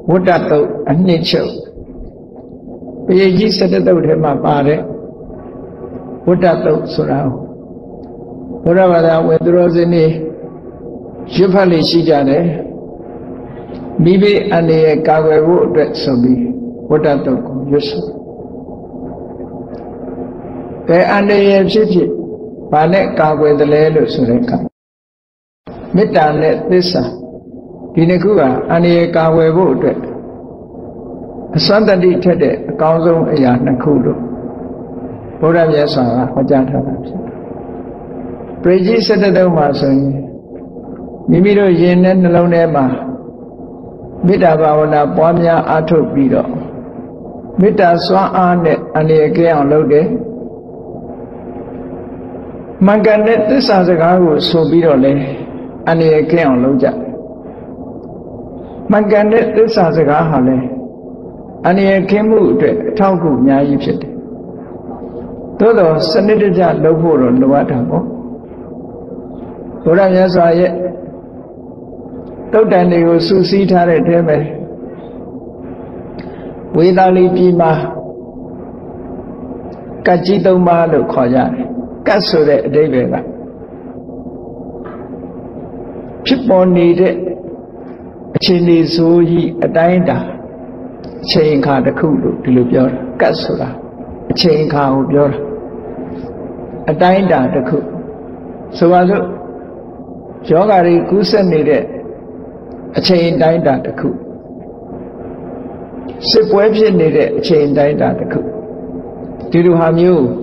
Wadato and nature. Ye said that him my body. Wadato surround. Whatever with Rosini, Jupali Shijane, Bibi and the Kawe wood so be. Wadato, yes. They and the city, Panek Kawe the Lelo Sureka. Midane this. Dinekua, and a Kawe wood. A Sunday Tede, a council a Yanakudo. Pura Yasa, Hojata. Preji said the Domason Mimiro Yin and Lonema Midabana Bomia Ato Bido Mita Swan and the Gaon Lode Manganet, this as a guy was so bidole and the Gaon Loja. Manganet, this as a gahale, and he came out Tauku Nyayipit. Todo Sanitaja Lobo no Watamo. Pura Yasa yet. Totally was Susi Tare Teme. Widali Pima Kajito Malo Koya, Casore David. People needed. Chini Suyi a dinda, chain car the Kudu, Dilubyor, Gasura, a chain car of your a dinda the Kudu. So I look, Jogari Gusen needed a chain dinda the Kudu. Sip Webster needed a chain dinda the Kudu. Did you have you?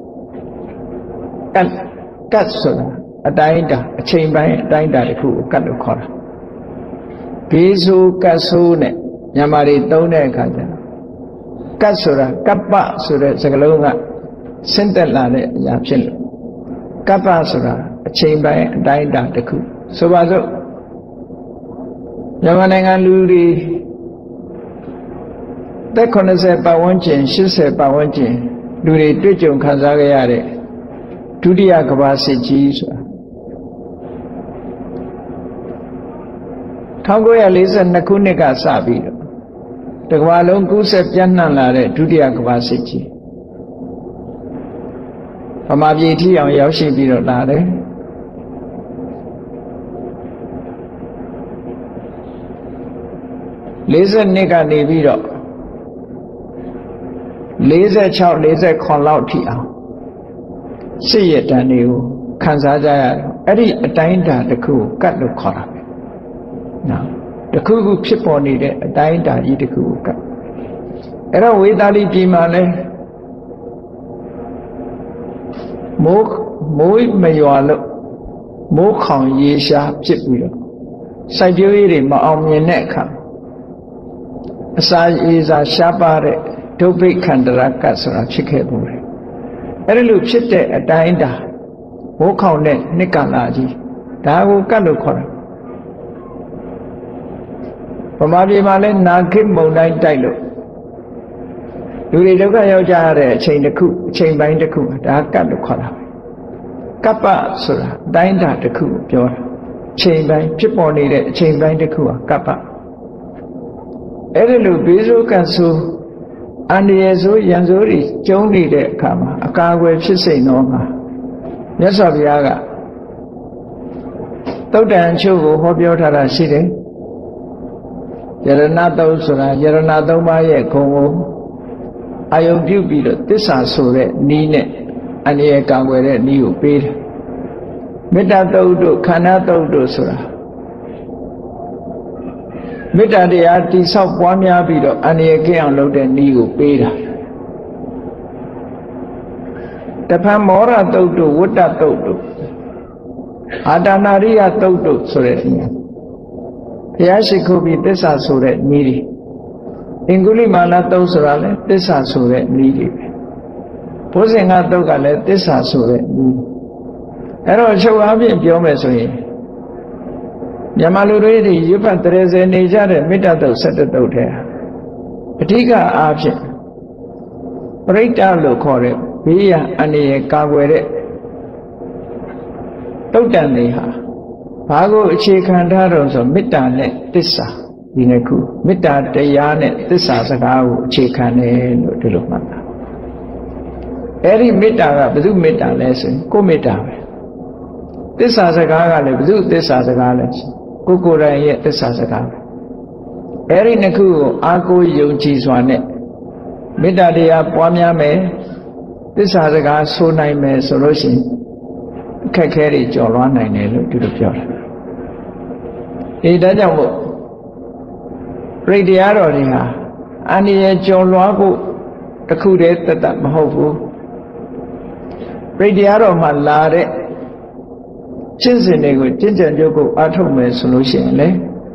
Gasura, a dinda, a chain by dinda the Kudu, Katukora. Pisu Kasune, Yamari Done Kaja Kasura, Kappa Sura, Sagalunga, Sentelade Yapsin Kappa Sura, a chamber died at the coup. So was it Yamananga Ludi that corner said Bawanjin, she said Bawanjin, Ludi Dujum Kazagayare, Tudia Kabasi Jesus. Tangoya listen Nakunika Sabi. The Walon Kusep Yanala, Tudia Kvasici. Amabiti on Yoshi Biro Lade. Listen Nika Neviro. Laser child, laser call out here. See it, and you Kansaja, Eddie a dinda the coup, cut the collar. Now, the Kugu people needed a dinda eat the Kuga. Era Widali Pimale Mo Mayualo Mo Kong Yesha Chipwheel. Siberia Maomyaneka. Aside is a Shabare, Topic Kandarakasra Chikaburi. Erelu Chite a dinda Mo Kong Nikalaji. Dago Kalukora. Pamabi Malen Nakim Monai Tailo. Do they look at your jar, chain the coup, chain bind the coup, dark got the collar. Kappa, sir, dinda the coup, your chain bind, chip on it, chain bind the coup, kappa. Erelu Bizu Kansu, and the Yezu Yanzuri, Joni de Kama, a car wave she say no. Yes, of Yaga. Tota and Chugo, hope your Tara City. Yaranado Sura, Yaranado Maya Congo. I owe you be the Tissa Nine, and ye can wear a new beat. Metadodo, Canado Sura. Meta the artist of Wamia Bido, and ye can load a new beat. The Pamora Dodo, what that Dodo? Adanaria Dodo, Soretia. Yashikobi, this are so that needy. Inguli Mana Dosurale, this are so that needy. Posing out Dogale, this are so that needy. I don't show up in Piomesoe. Yamaluri, you put Teresa and Nijar, Mitato set the dote. Petiga option. Break down look for it, Via and a Kawere. Don't tell me her. Pago Chikandaro, so Mitane, Tissa. ဒီနှစ်ခုမေတ္တာတရားနဲ့သစ္စာစကားကိုအခြေခံတယ်လို့ဒီလိုမှတ်တာအဲ့ဒီမေတ္တာကဘယ်သူမေတ္တာလဲဆိုရင်ကိုယ်မေတ္တာပဲသစ္စာစကားကလည်းဘယ်သူသစ္စာစကားလဲကိုယ်ကိုယ်တိုင်ရဲ့သစ္စာစကားပဲအဲ့ဒီနှစ်ခုကိုအားကိုးယုံကြည်စွာနဲ့မေတ္တာတရားပွားများမယ်သစ္စာစကားဆိုနိုင်မယ်ဆိုလို့ရှိရင်အခက်ခဲတွေကျော်လွှားနိုင်တယ်လို့ဒီလိုပြောတာဒါကြောင့်မို့ပြိတ္တရားတော်တွေဟာအန္တရာယ်ကျော်လွှားဖို့တခုတည်းတတ်မဟုတ်ဘူးပြိတ္တရားတော်မှာလာတဲ့ကျင့်စဉ်တွေကိုကျင့်ကြံကြုတ်ကိုအားထုတ်မယ်ဆိုလို့ရှိရင်လေ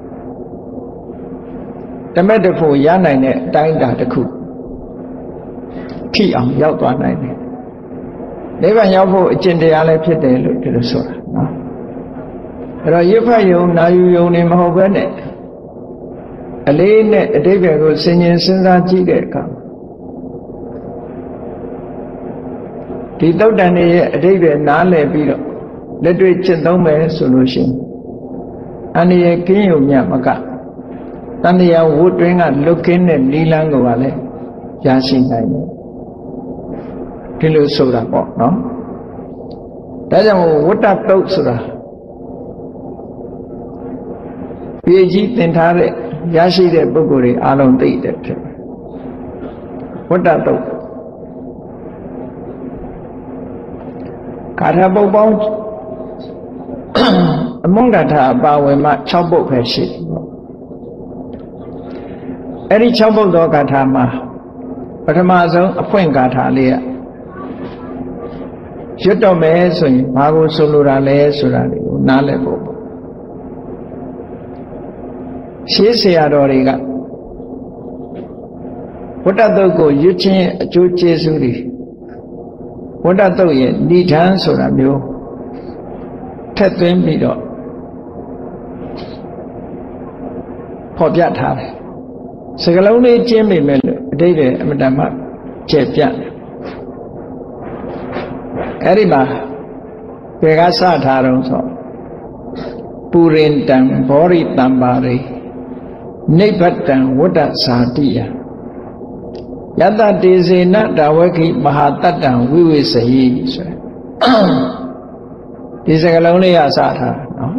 တမက်တဖို့ရနိုင်တဲ့အတိုင်းအတာတစ်ခုထိအောင်ရောက်သွားနိုင်တယ်နိဗ္ဗာန်ရောက်ဖို့အကျင့်တရားလည်းဖြစ်တယ်လို့ဒီလိုဆိုတာနော်အဲ့တော့ရစ်ဖတ်ယုံနာယူယုံနေမဟုတ်ဘဲနဲ့အလေးနဲ့အတိပ္ပယ်ကိုစဉ်းကျင်စဉ်းစားကြည့်တဲ့အခါဒီသုတ်တန်ရဲ့အတိပ္ပယ်နားလည်ပြီးတော့လက်တွေ့ကျင့်သုံးမယ်ဆိုလို့ရှိရင်အန္တရာယ်ကင်းယုံမြတ်မကတဏှာဝတ်တွင်းကလွတ်ကင်းတဲ့နိလန်းကိုလည်းရရှိနိုင်တယ်ဒီလိုဆိုတာပေါ့နော်ဒါကြောင့်ဝတ္တတုတ်ဆိုတာပြည်ကြီးသင်ထားတဲ့ရရှိတဲ့ပုဂ္ဂိုလ်တွေအားလုံးသိတဲ့ဖြစ်ဝတ္တတုတ်ကာထပုတ်ပေါင်းအမုန်းကာထအပါဝင်မှ6ပုတ်ပဲရှိတယ်အဲ့ဒီ6ပုတ်သောကာထမှာပထမဆုံးအဖွင့်ကာထလေးကရွတ်တော့မယ်ဆိုရင်ဘာကိုဆိုလိုတာလဲဆိုတာကိုနားလည်ဖို့ပေါ့ရှေးဆရာတော်တွေကဝတ္တတုတ်ကိုရွတ်ခြင်းအကျိုးကျေးဇူးတွေဝတ္တတုတ်ရဲ့ဏိဌာန်ဆိုတာမျိုးထက်သွင်းပြီးတော့ဖော်ပြထားတယ်စကလုံးလေးကျင်းမိမယ်လို့အတိတ်ကအမတန်မှကျက်ပြတ်အဲ့ဒီမှာဘယ်ကစထားတော့ဆိုပူရင်တံဘောရိတံပါရိနိဗ္ဗတံဝတ္တဇာတိယယတတေစေနဒါဝခိမဟာတတ္တံဝိဝိစဟိဆိုဒီစကလုံးလေးကစထားနော်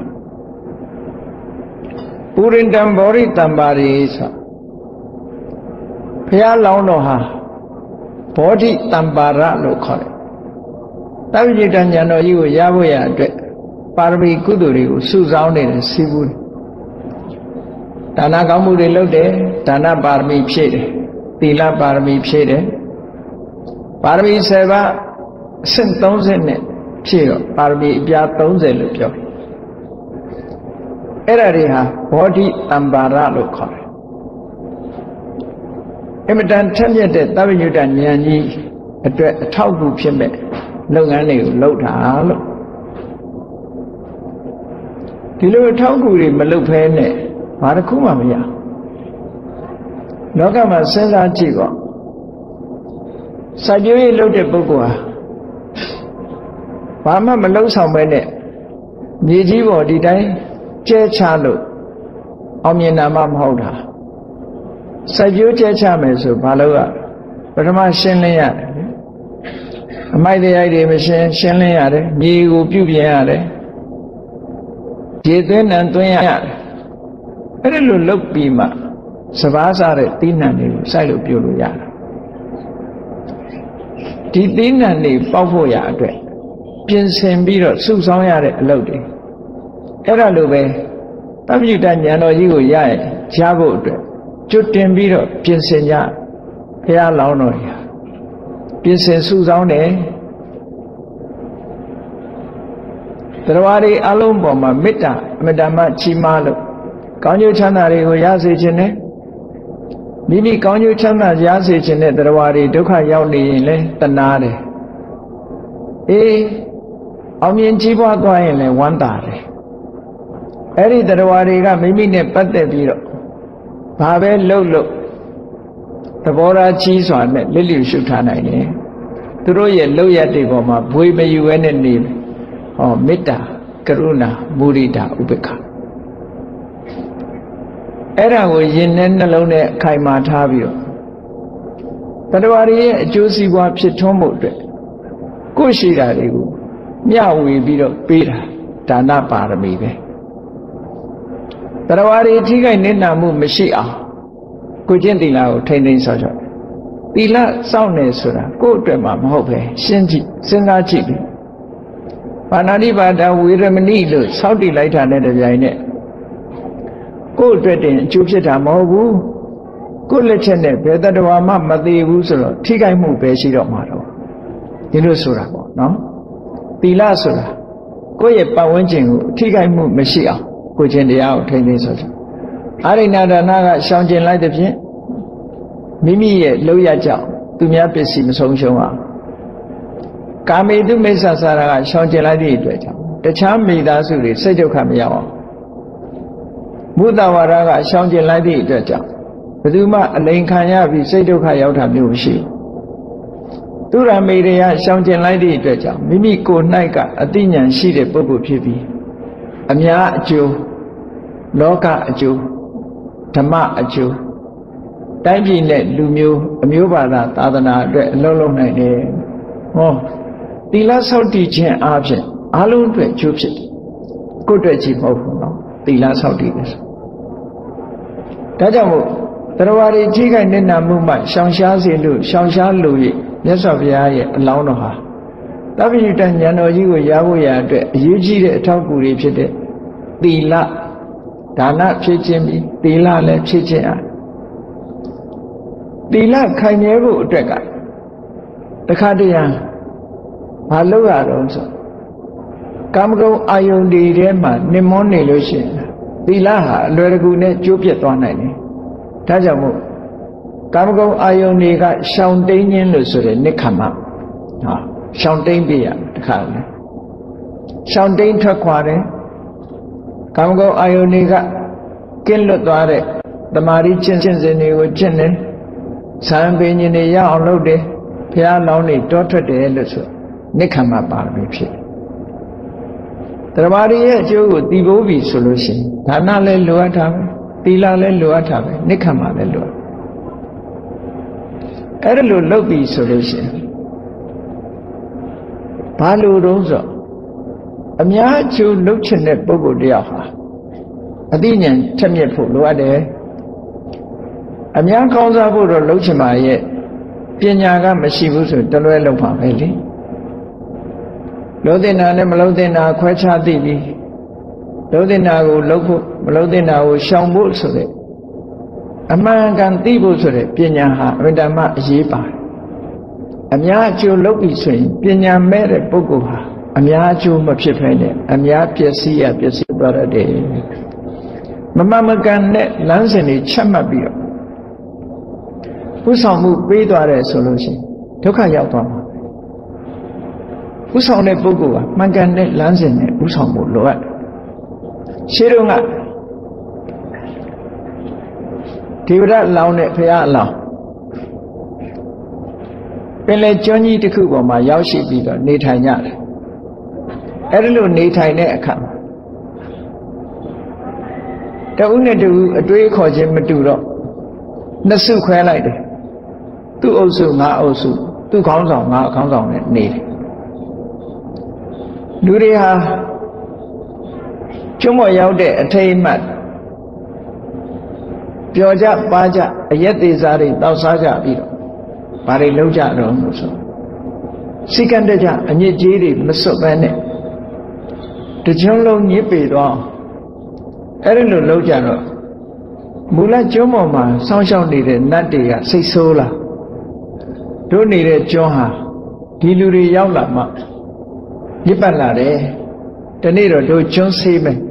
ပူရင်တံဘောရိတံပါရိဆိုဘုရားလောင်းတော်ဟာဘောဓိတံပါရလို့ခေါ်တယ်တပ္ပจิตဉာဏ်တော်ကြီးကိုရဖို့ရအတွက်ပါရမီကုသိုလ်တွေကိုစုဆောင်းနေတဲ့စီးပူးဒါနကောင်းမှုတွေလုပ်တယ်ဒါနပါရမီဖြည့်တယ်သီလပါရမီဖြည့်တယ်ပါရမီ7ပါးအဆင့်30နဲ့ဖြည့်တော့ပါရမီအပြား30လို့ပြောတယ်အဲ့ဒါတွေဟာဘောဓိတံပါရလို့ခေါ်တယ်အမတန်ထက်မြက်တဲ့တပ္ပညုတဉာဏ်ကြီးအတွက်အထောက်အကူဖြစ်မဲ့လုပ်ငန်းတွေကိုလုပ်တာလို့ဒီလိုအထောက်အကူတွေမလုပ်ဖဲနဲ့ဘာတစ်ခုမှမရလောကမှာစဉ်းစားကြည့်ပေါ့စာကြိုးရေးလုပ်တဲ့ပုဂ္ဂိုလ်ဟာဘာမှမလုပ်ဆောင်ပဲနဲ့မြေကြီးပေါ်ဒီတိုင်းကျဲချလို့အောင်မြင်တာမှမဟုတ်တာစာကြိုးကျဲချမယ်ဆိုဘာလို့ပထမရှင်းလင်းရတယ်အမိုက်တရားတွေမရှင်းလင်းရတယ်မြေကိုပြုပြင်ရတယ်ရေသွင်းနှံသွင်းရတယ်အဲ့ဒါလိုလုပ်ပြီးမှစပါးစားတဲ့သီးနှံတွေကိုစိုက်လို့ပြုလို့ရတယ်ဒီသီးနှံတွေပေါက်ဖို့ရအတွက်ပြင်ဆင်ပြီးတော့စုဆောင်းရတဲ့အလုပ်တွေအဲ့ဒါလိုပဲတပ္ပယုတဉာဏ်တော်ကြီးကိုရဖို့အတွက်ကျွတ်တင်ပြီးတော့ပြင်ဆင်ကြဘုရားလောင်းတော်ကြီးပြင်ဆင်စုဆောင်းတယ်တရားတွေအလုံးပေါ်မှာမေတ္တာအမတ္တမချီးမားလို့ကောင်းကျိုးချမ်းသာတွေကိုရစေခြင်းနဲ့မိမိကောင်းကျိုးချမ်းသာရစေခြင်းနဲ့တရားတွေဒုက္ခရောက်နေရင်လဲတနာတယ်အောင်မြင်ကြီးပွားသွားရင်လဲဝမ်းသာတယ်အဲ့ဒီတရားတွေကမိမိနဲ့ပတ်သက်ပြီးတော့ဘာပဲလုပ်လို့သဘောထားကြီးစွာနဲ့လစ်လျူရှုထားနိုင်တယ်သူတို့ရဲ့လုပ်ရတဲ့ပေါ်မှာဘွေမယူဘဲနဲ့နေမေတ္တာကရုဏာမုဒိတာဥပေက္ခအဲ့ဒါကိုယင်နဲ့နှလုံးနဲ့ခိုင်မာထားပြီးတော့တရားရည်ရဲ့အကျိုးစီးပွားဖြစ်ထွန်းမှုအတွက်ကိုယ်ရှိတာတွေကိုမျှဝေပြီးတော့ပေးတာဒါနပါရမီပဲတရားရည်ထိခိုက်နစ်နာမှုမရှိအောင်ကိုကျင့်သီလကိုထိန်းသိမ်းဆောက်ရှောက်သီလစောင့်နေဆိုတာကိုယ့်အတွက်မှမဟုတ်ပဲရှင်းကြည့်စဉ်းစားကြည့်ပြီပါဏာတိပါဒဝေရမဏိလို့စောင့်တည်လိုက်တာနဲ့တပြိုင်နက်ကိုယ့်အတွက်တင်အကျိုးဖြစ်တာမဟုတ်ဘူးကိုယ့်လက်ချက်နဲ့ဘယ်တ attva မှမသေးဘူးဆိုတော့ထိခိုက်မှုပဲရှိတော့မှာတော့ဒီလိုဆိုတာပေါ့နော်သီလဆိုတာကိုယ့်ရဲ့ပတ်ဝန်းကျင်ကိုထိခိုက်မှုမရှိအောင်ကိုကျင့်တရားကိုထိန်းသိမ်းဆောက်ရှောက်အာရိဏဒါနကရှောင်ကျင်လိုက်တဲ့ဖြင့်မိမိရဲ့လောက်ရကြောင့်သူများပစ္စည်းမဆုံးရှုံးအောင်ကာမေတုမိစ္ဆာစာရကရှောင်ကျင်လိုက်သည့်အတွက်ကြောင့်တခြားမိသားစုတွေစိတ်ဒုက္ခမရောက်အောင်မုဒ္ဒဝါဒကရှောင်ကျင်လိုက်သည့်အတွက်ကြောင့်ဘယ်သူမှအလိန်ခံရပြီးစိတ်ဒုက္ခရောက်တာမျိုးမရှိဘူးသူရမေရယရှောင်ကျင်လိုက်သည့်အတွက်ကြောင့်မိမိကိုယ်၌ကအသိဉာဏ်ရှိတဲ့ပုဂ္ဂိုလ်ဖြစ်ပြီးအများအကျိုးလောကအကျိုးဓမ္မအကျိုးတိုင်းပြည်နဲ့လူမျိုးအမျိုးဘာသာသာသနာအတွက်အလုံးလုံးနိုင်တယ်ဟောသီလဆောက်တည်ခြင်းအပြင်အလုံးအတွက်အကျိုးဖြစ်တယ်ကိုယ့်အတွက်ကြည့်မဟုတ်ဘူးနော်သီလဆောက်တည်တယ်ဒါကြောင့်မို့တရားဝါရီကြီးခိုင်နစ်နာမှုမှရှောင်ရှားစေလို့ရှောင်ရှားလို့မြတ်စွာဘုရားရဲ့အလောင်းတော်ဟာသဗ္ဗညုတဉာဏ်တော်ကြီးကိုရဖို့ရအတွက်အရေးကြီးတဲ့အထောက်အကူတွေဖြစ်တဲ့သီလဒါနဖြစ်ခြင်းပြီးသီလလည်းဖြစ်ခြင်းအားသီလခိုင်မြဲဖို့အတွက်ကတခါတည်းရမလုပ်ရတော့ဆိုကာမဂုဏ်အာယုန်တွေထဲမှာနှိမ့်မွန်းနေလို့ရှိရင်သီလဟာအလွယ်တကူနဲ့ကျိုးပြတ်သွားနိုင်တယ်ဒါကြောင့်မို့ကာမဂုဏ်အာယုန်တွေကရှောင်တိန်ခြင်းလို့ဆိုတဲ့နိက္ခမဟာရှောင်တိန်ပြရတခါလေရှောင်တိန်ထွက်ခွာတယ်ကာမဂုဏ်အာယုန်တွေကကင်းလွတ်သွားတဲ့တမာရီကျင့်စဉ်တွေကိုကျင့်တယ်ဇံပင်ရှင်တွေရအောင်လုပ်တယ်ဘုရားလောင်းတွေတောထွက်တယ်လို့ဆိုနိက္ခမပါရမီဖြစ်တယ်တရားရီရဲ့အကျိုးကိုတည်ဖို့ပြီဆိုလို့ရှိရင်ဒါနလည်းလိုအပ်တာပဲသီလလည်းလိုအပ်တာပဲနိက္ခမလည်းလိုအဲ့ဒါလိုလုပ်ပြီဆိုလို့ရှိရင်ဘာလို့တော့ဆိုအများအကျိုးလုပ်ချင်တဲ့ပုဂ္ဂိုလ်တယောက်ဟာအသိဉာဏ်ထက်မြက်ဖို့လိုအပ်တယ်အများကောင်းစားဖို့တော့လုပ်ချင်ပါရဲ့ပညာကမရှိဘူးဆိုတလွဲလုပ်ပါပဲလေလုံးတင်တာနဲ့မလုံးတင်တာခွဲခြားသိပြီလုံးတင်တာကိုလုပ်ဖို့မလုံးတင်တာကိုရှောင်ဖို့ဆိုတဲ့အမှန်ကန်သိဖို့ဆိုတဲ့ပညာဟာအမြဲတမ်းအရေးပါတယ်အများအကျိုးလုပ်ပြီဆိုရင်ပညာမဲ့တဲ့ပုဂ္ဂိုလ်ဟာအများအကျိုးမဖြစ်ဖ ೇನೆ အများပျက်စီးသွားတယ်မမှန်မကန်တဲ့လမ်းစဉ်တွေချက်မှတ်ပြီးတော့ဥဆောင်မှုပေးသွားတယ်ဆိုလို့ရှိရင်ဒုက္ခရောက်သွားမှာဥဆောင်တဲ့ပုဂ္ဂိုလ်ကမှန်ကန်တဲ့လမ်းစဉ်နဲ့ဥဆောင်မှုလိုအပ်တယ်ရှင်းတော့ကဒေဝရလောင်းတဲ့ဘုရားအလောင်းပင်လေကျွန်းကြီးတစ်ခုပေါ်မှာရောက်ရှိပြီးတော့နေထိုင်ကြတယ်အဲ့ဒီလိုနေထိုင်တဲ့အခါတဦးနဲ့တဦးအတွေးခေါ်ခြင်းမတူတော့နှစ်စုခွဲလိုက်တယ်သူ့အုပ်စုငါအုပ်စုသူ့ခေါင်းဆောင်ငါခေါင်းဆောင်နဲ့နေတယ်လူတွေဟာကျွန်းပေါ်ရောက်တဲ့အထိတ်အမှတ်ပျော်ကြပါကြအရက်သေးစားတွေတောက်စားကြပြီးတော့ဘာတွေလုပ်ကြတော့လို့ဆိုစိတ်ကံတကြအညစ်အကြေးတွေမစွတ်ဘဲနဲ့တကြုံလုံးညစ်ပေတော့အဲ့ဒီလိုလုပ်ကြတော့မူလကျွန်းပေါ်မှာစောင်းရှောက်နေတဲ့နတ်တွေကစိတ်ဆိုးလာတို့နေတဲ့ကျွန်းဟာဒီလူတွေရောက်လာမှညစ်ပတ်လာတယ်ဒီနေ့တော့တို့ကျွန်းဆေးမယ်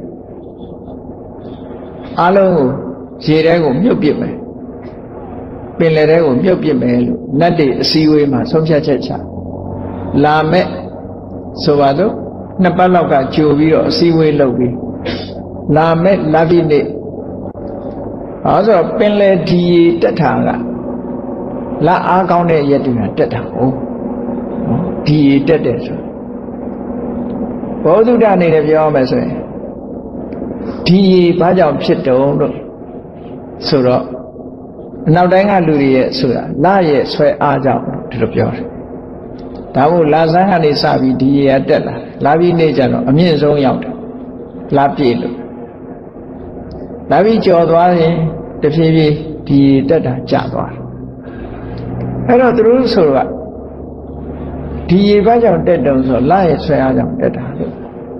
အားလုံးကိုရေထဲကိုမြုပ်ပစ်မယ်ပင်လယ်ထဲကိုမြုပ်ပစ်မယ်လို့နတ်တွေအစည်းအဝေးမှာဆုံးဖြတ်ချက်ချလာမဲ့ဆိုပါတော့နှစ်ပတ်လောက်ကကြိုပြီးတော့အစည်းအဝေးလုပ်ပြီးလာမဲ့လာပြီနေ့ဟောဆိုပင်လယ်ဒီတက်တာကလာအားကောင်းတဲ့ရက်တူတက်တာဟုတ်ဒီတက်တယ်ဆိုဘောဓုဒ္ဓအနေနဲ့ပြောရမယ်ဆိုရင်ဒီဘာကြောင့်ဖြစ်တုံးလို့ဆိုတော့နောက်တိုင်းကလူတွေရဲ့ဆိုတာလရဲ့ဆွဲအားကြောင့်ဒီလိုပြောတယ်ဒါမို့လာဆန်းကနေစပြီးဒီရေကတက်လာပြီးနေကြတော့အမြင့်ဆုံးရောက်တယ်လာပြည့်လို့လာပြီးကြော်သွားရင်တဖြည်းဖြည်းဒီရေတက်တာကျသွားတယ်အဲ့တော့သူတို့ဆိုတော့ဒီရေဘာကြောင့်တက်တုံဆိုလရဲ့ဆွဲအားကြောင့်တက်တာလို့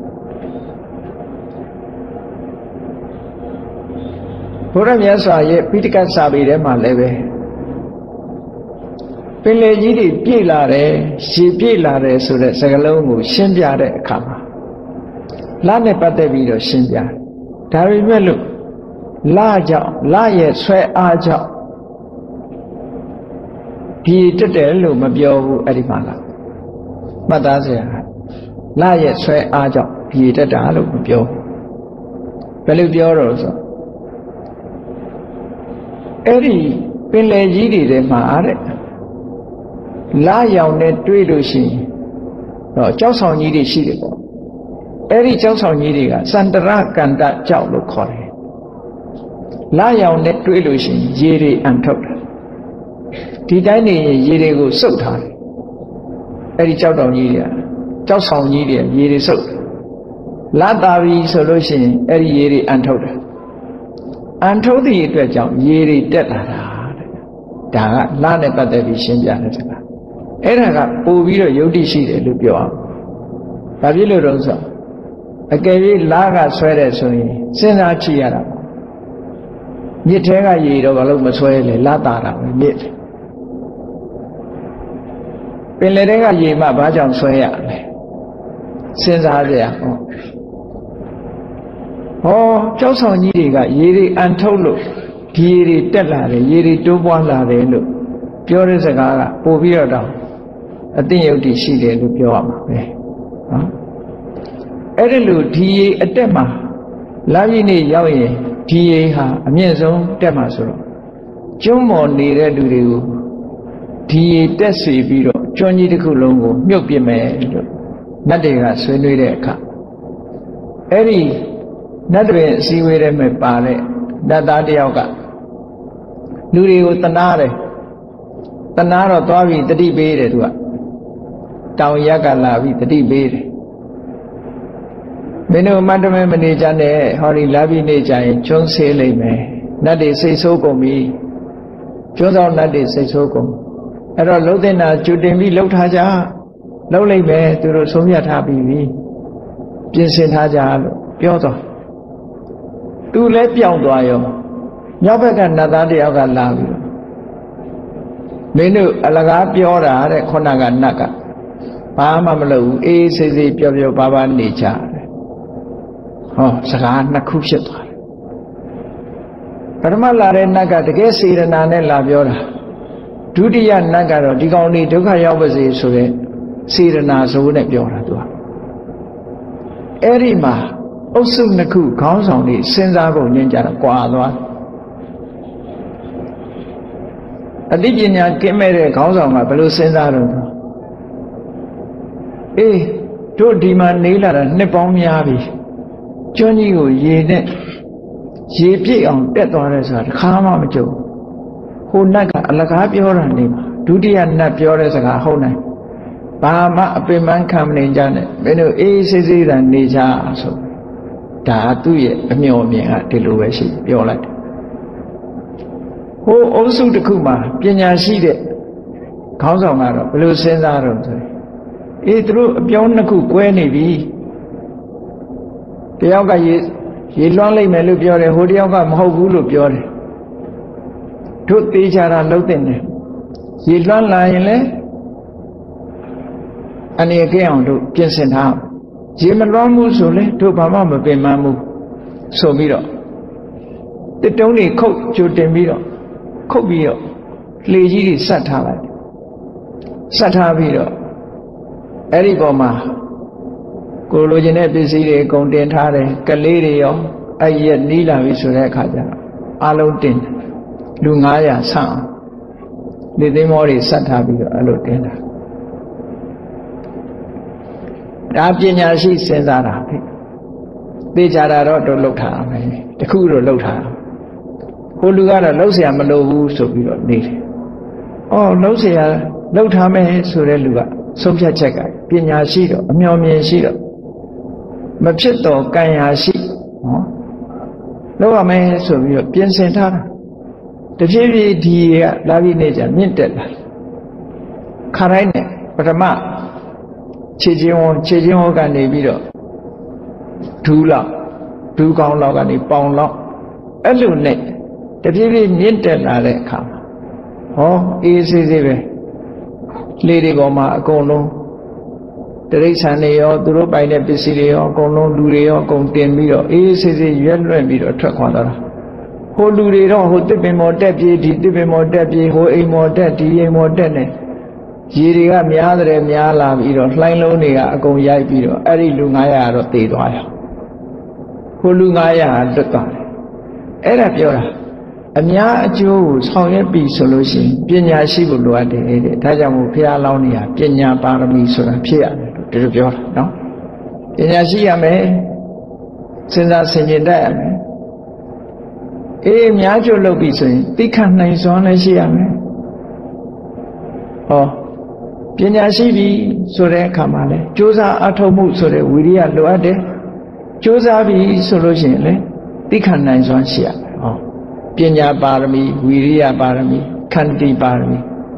ဘုရားမြတ်စွာရဲ့ပိဋကတ်စာပေထဲမှာလည်းပဲပင်လယ်ကြီးတွေပြည့်လာတယ်ရေပြည့်လာတယ်ဆိုတဲ့စကားလုံးကိုရှင်းပြတဲ့အခါမှာလနဲ့ပတ်သက်ပြီးတော့ရှင်းပြတယ်ဒါပေမဲ့လို့လကြောင့်လရဲ့ဆွဲအားကြောင့်ဒီတက်တယ်လို့မပြောဘူးအဲ့ဒီမှာလားမှတ်သားစရာလရဲ့ဆွဲအားကြောင့်ဒီတက်တာလို့မပြောဘယ်လိုပြောတော့ဆိုအဲ့ဒီပင်လယ်ကြီးတွေထဲမှာတဲ့လာရောင်နဲ့တွေ့လို့ရှိရင်တော့ကြောက်ဆောင်ကြီးတွေရှိတယ်ပေါ့အဲ့ဒီကြောက်ဆောင်ကြီးတွေကစန္ဒရကန္တကြောက်လို့ခေါ်တယ်လာရောင်နဲ့တွေ့လို့ရှိရင်ရေတွေအန်ထုတ်တယ်ဒီတိုင်းနေရေတွေကိုစုပ်ထားတယ်အဲ့ဒီကြောက်တောင်ကြီးတွေကကြောက်ဆောင်ကြီးတွေရေတွေစုပ်တယ်လာတာပြီဆိုလို့ရှိရင်အဲ့ဒီရေတွေအန်ထုတ်တယ်အန်ထုတ်သည့်အတွက်ကြောင့်ရေတွေတက်လာတာတဲ့ဒါကလနဲ့ပတ်သက်ပြီးရှင်းပြတဲ့စကားအဲ့ဒါကပို့ပြီးတော့ယုတ်တိရှိတယ်လို့ပြောအောင်ဘာဖြစ်လို့တော့ဆိုအကယ်၍လကဆွဲတယ်ဆိုရင်စဉ်းစားကြည့်ရတာမြစ်ထဲကရေတော့ဘာလို့မဆွဲလဲလတာတာပဲမြစ်ပင်လယ်ထဲကရေမှဘာကြောင့်ဆွဲရလဲစဉ်းစားကြရအောင်ဟောကြောက်ဆောင်ကြီးတွေကရေတွေအန်ထုတ်လို့ဒီရေတွေတက်လာတယ်ရေတွေတိုးပွားလာတယ်လို့ပြောတဲ့စကားကပို့ပြီးတော့အသိဉာဏ်တည်ရှိတယ်လို့ပြောရမှာပဲနော်အဲ့ဒီလိုဒီရေအတက်မှာလာပြီနေရောက်ရင်ဒီရေဟာအမြင့်ဆုံးတက်မှာဆိုတော့ကျွန်းမော်နေတဲ့လူတွေကိုဒီရေတက်စေပြီးတော့ကျွန်းကြီးတစ်ခုလုံးကိုမြုပ်ပြမယ်လို့နတ်တွေကဆွေးနွေးတဲ့အခါအဲ့ဒီနတ်တွေအစည်းအဝေးထဲမှာပါတဲ့နတ်သားတယောက်ကလူတွေကိုတနာတယ်တနာတော့သွားပြီးတတိပေးတယ်သူကတောင်ရက်ကလာပြီးတတိပေးတယ်မင်းတို့မတ်တမဲမနေကြနဲ့ဟောဒီလာပြီးနေကြရင်ကျွန်းဆေးလိမ့်မယ်နတ်တွေစိတ်ဆိုးကုန်ပြီကျွန်းဆောင်နတ်တွေစိတ်ဆိုးကုန်အဲ့တော့လှုပ်တဲ့နာကျူတင်ပြီးလှုပ်ထားကြလှုပ်လိုက်မယ်သူတို့ဆုံးဖြတ်ထားပြီးပြီပြင်ဆင်ထားကြလို့ပြောတော့သူလည်းပြောင်းသွားရောမြောက်ဘက်ကနတ်သားတယောက်ကလာပြီးမင်းတို့အလကားပြောတာတဲ့ခုနကနတ်ကဘာမှမလုပ်ဘူးအေးဆေးဆေးပြောပြောပါပါနေကြတယ်ဟောစကားနှစ်ခုဖြစ်သွားတယ်ပထမလာတဲ့နတ်ကတကယ်စေရနာနဲ့လာပြောတာဒုတိယနတ်ကတော့ဒီကောင်လေးဒုက္ခရောက်ပါစေဆိုတဲ့စေရနာစိုးနဲ့ပြောတာသူကအဲ့ဒီမှာအုပ်စုနှစ်ခုခေါင်းဆောင်တွေစဉ်းစားဖို့ညင်ကြတော့ကွာသွားအသိပညာကင်းမဲ့တဲ့ခေါင်းဆောင်ကဘယ်လိုစဉ်းစားတော့အေးတို့ဒီမှာနေလာတာနှစ်ပေါင်းများပြီကျွန်းကြီးကိုရေနဲ့ရေပြည့်အောင်တက်သွားတယ်ဆိုတာတစ်ခါမှမကြုံဟိုနတ်ကအလကားပြောတာနေမှာဒုတိယနတ်ပြောတဲ့စကားဟုတ်နိုင်ဘာမှအပင်ပန်းခံမနေကြနဲ့မင်းတို့အေးဆေးဆေးသာနေကြဆိုဒါသူ့ရဲ့အမျှော်မြင်ကဒီလိုပဲရှိပြောလိုက်တယ်ဟိုအုပ်စုတစ်ခုမှာပညာရှိတဲ့ခေါင်းဆောင်ကတော့ဘယ်လိုစဉ်းစားတော့ဆိုအေးသူတို့အပြောင်းနှစ်ခုကွဲနေပြီတယောက်ကရေလွှမ်းလိုက်မယ်လို့ပြောတယ်ဟိုတယောက်ကမဟုတ်ဘူးလို့ပြောတယ်တို့သေးချာတာလှုပ်တဲ့တယ်ရေလွှမ်းလာရင်လည်းအနေကင်းအောင်တို့ပြင်ဆင်ထားရေမလွှမ်းမှုဆိုလဲတို့ဘာမှမပင်ပန်းဘူးဆိုပြီးတော့တစ်တုံးတွေခုတ်ကြိုတင်ပြီးတော့ခုတ်ပြီးတော့လေကြီးတွေဆက်ထားလိုက်ဆက်ထားပြီးတော့အဲ့ဒီပေါ်မှာကိုလိုချင်တဲ့ပစ္စည်းတွေအကုန်တင်ထားတယ်ကလေးတွေရောအဲ့ရက်နီးလာပြီဆိုတဲ့အခါကျတော့အလုံးတင်လူ900ဆန့်အောင်လေသိမ်းမောတွေဆက်ထားပြီးတော့အဲ့လိုတင်တာဒါပညာရှိစဉ်းစားတာပဲသိကြတာတော့တို့လှုပ်ထားမယ်တခုတော့လှုပ်ထားဟဟိုလူကတော့လှုပ်เสียမလို့ဘူးဆိုပြီးတော့နေတယ်။အော်လှုပ်เสียလှုပ်ထားမယ်ဆိုတဲ့လူကဆုံးဖြတ်ချက်ကပညာရှိတော့အမျှော်မြင်ရှိတော့မဖြစ်တော့ကံရာရှိနော်လှုပ်ရမယ်ဆိုပြီးတော့ပြင်ဆင်ထားတာတဖြည်းဖြည်းဒီကလာပြီးနေကြမြင့်တက်လာခါတိုင်းနဲ့ပထမခြေချင်းဝကနေပြီးတော့ဒူးကောင်းလောက်ကနေပေါင်လောက်အဲ့လိုနဲ့တဖြည်းဖြည်းမြင့်တက်လာတဲ့အခါမှာဟောအေးဆေးဆေးပဲလေတွေပေါ်မှာအကုန်လုံးတရိษံတွေရောသူတို့ပိုင်တဲ့ပစ္စည်းတွေရောအကုန်လုံးလူတွေရောအကုန်တင်ပြီးတော့အေးဆေးဆေးရွက်လွှင့်ပြီးတော့ထွက်ခွာသွားတာဟိုလူတွေတော့ဟိုတစ်ပင်မော်တက်ပြေးဒီတစ်ပင်မော်တက်ပြေးဟိုအိမ်မော်တက်ဒီအိမ်မော်တက်နေရေတွေကများတယ်များလာပြီးတော့လှိုင်းလုံးတွေကအကုန်ရိုက်ပြီးတော့အဲ့ဒီလူ900တော့သေသွားရဟိုလူ900လွတ်သွားတယ်အဲ့ဒါပြောတာအများအကျိုးကိုဆောင်ရွက်ပြီဆိုလို့ရှိရင်ပညာရှိဖို့လိုအပ်တယ်တဲ့ဒါကြောင့်မို့ဘုရားလောင်းနေရပညာပါရမီဆိုတာဖြစ်ရတယ်လို့ဒီလိုပြောတာနော်ပညာရှိရမယ်စဉ်းစားဆင်ခြင်တတ်ရမယ်အေးအများကျိုးလုပ်ပြီဆိုရင်သိခနိုင်စွမ်းလည်းရှိရမယ်ဟောပညာရှိပြီဆိုတဲ့အခါမှာလဲကြိုးစားအထောက်မှုဆိုတဲ့ဝိရိယလိုအပ်တယ်ကြိုးစားပြီဆိုလို့ရှိရင်လေသိခနိုင်စွမ်းရှိရမယ်ဟောပညာပါရမီဝိရိယပါရမီခန္တီပါရမီ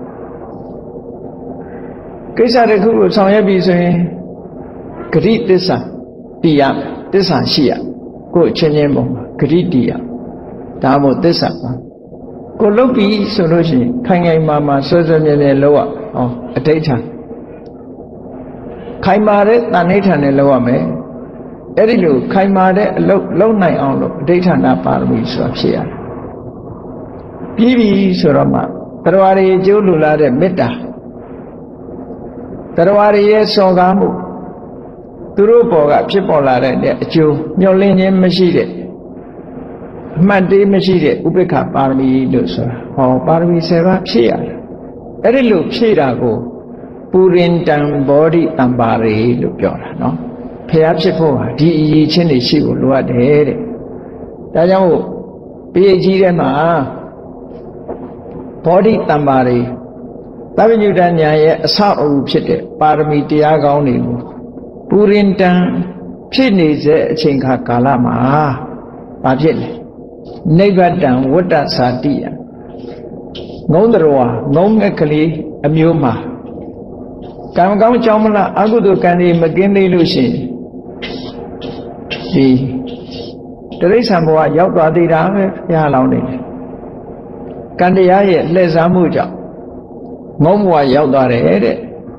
ကိစ္စတစ်ခုကိုဆောင်ရွက်ပြီဆိုရင်ဂရိသစ္စာတည်ရသစ္စာရှိရကိုယ်အချင်းချင်းပုံမှာဂရိတည်ရဒါမို့သစ္စာပါကိုလုပ်ပြီဆိုလို့ရှိရင်ခိုင်ခိုင်မာဆွဲမြဲလုပ်ရဟောအဋ္ဌိဋ္ဌာခိုင်မာတဲ့တဏှိဋ္ဌာနဲ့လုပ်ရမယ်အဲ့ဒီလိုခိုင်မာတဲ့အလုပ်လုပ်နိုင်အောင်လို့အဋ္ဌိဋ္ဌာနာပါရမီဆိုတာဖြစ်ရတယ်ပြီးပြီဆိုတော့မှတရားတွေကျိုးလူလာတဲ့မေတ္တာတရားတွေရဲ့စော်ကားမှုသူတို့ဘော်ကဖြစ်ပေါ်လာတဲ့အကျိုးမျှော်လင့်ခြင်းမရှိတဲ့အမှတ်တေးမရှိတဲ့ဥပိ္ပခပါရမီလို့ဆိုတာဟောပါရမီ10ပါးဖြည့်ရတယ်အဲ့ဒီလိုဖြည့်တာကိုပူရင်တံဘောဓိတံပါရေလို့ပြောတာနော်ဖျားဖြစ်ဖို့ဟာဒီအရေးချင်းတွေရှိဖို့လိုအပ်တယ်တဲ့ဒါကြောင့်ပိဋကကြီးထဲမှာဘောဓိတံပါရေသဗ္ဗညုတဉာဏ်ရဲ့အဆောက်အဦဖြစ်တဲ့ပါရမီတရားကောင်းတွေကိုပူရင်တံဖြစ်နေတဲ့အချိန်ခါကာလမှာဘာဖြစ်လဲနိဗ္ဗတံဝတ္တသာတိယငုံတော်ငုံငက်ကလေးအမျိုးမှာကံကောင်းကြောင်းမလားအကုသိုလ်ကံတွေမကင်းသေးလို့ရှိရင်ဒီတိရစ္ဆာန်ဘဝရောက်သွားသေးတာပဲဘုရားလောင်းနေတယ်ကံတရားရဲ့လှည့်စားမှုကြောင့်ငုံဘဝရောက်သွားတယ်တဲ့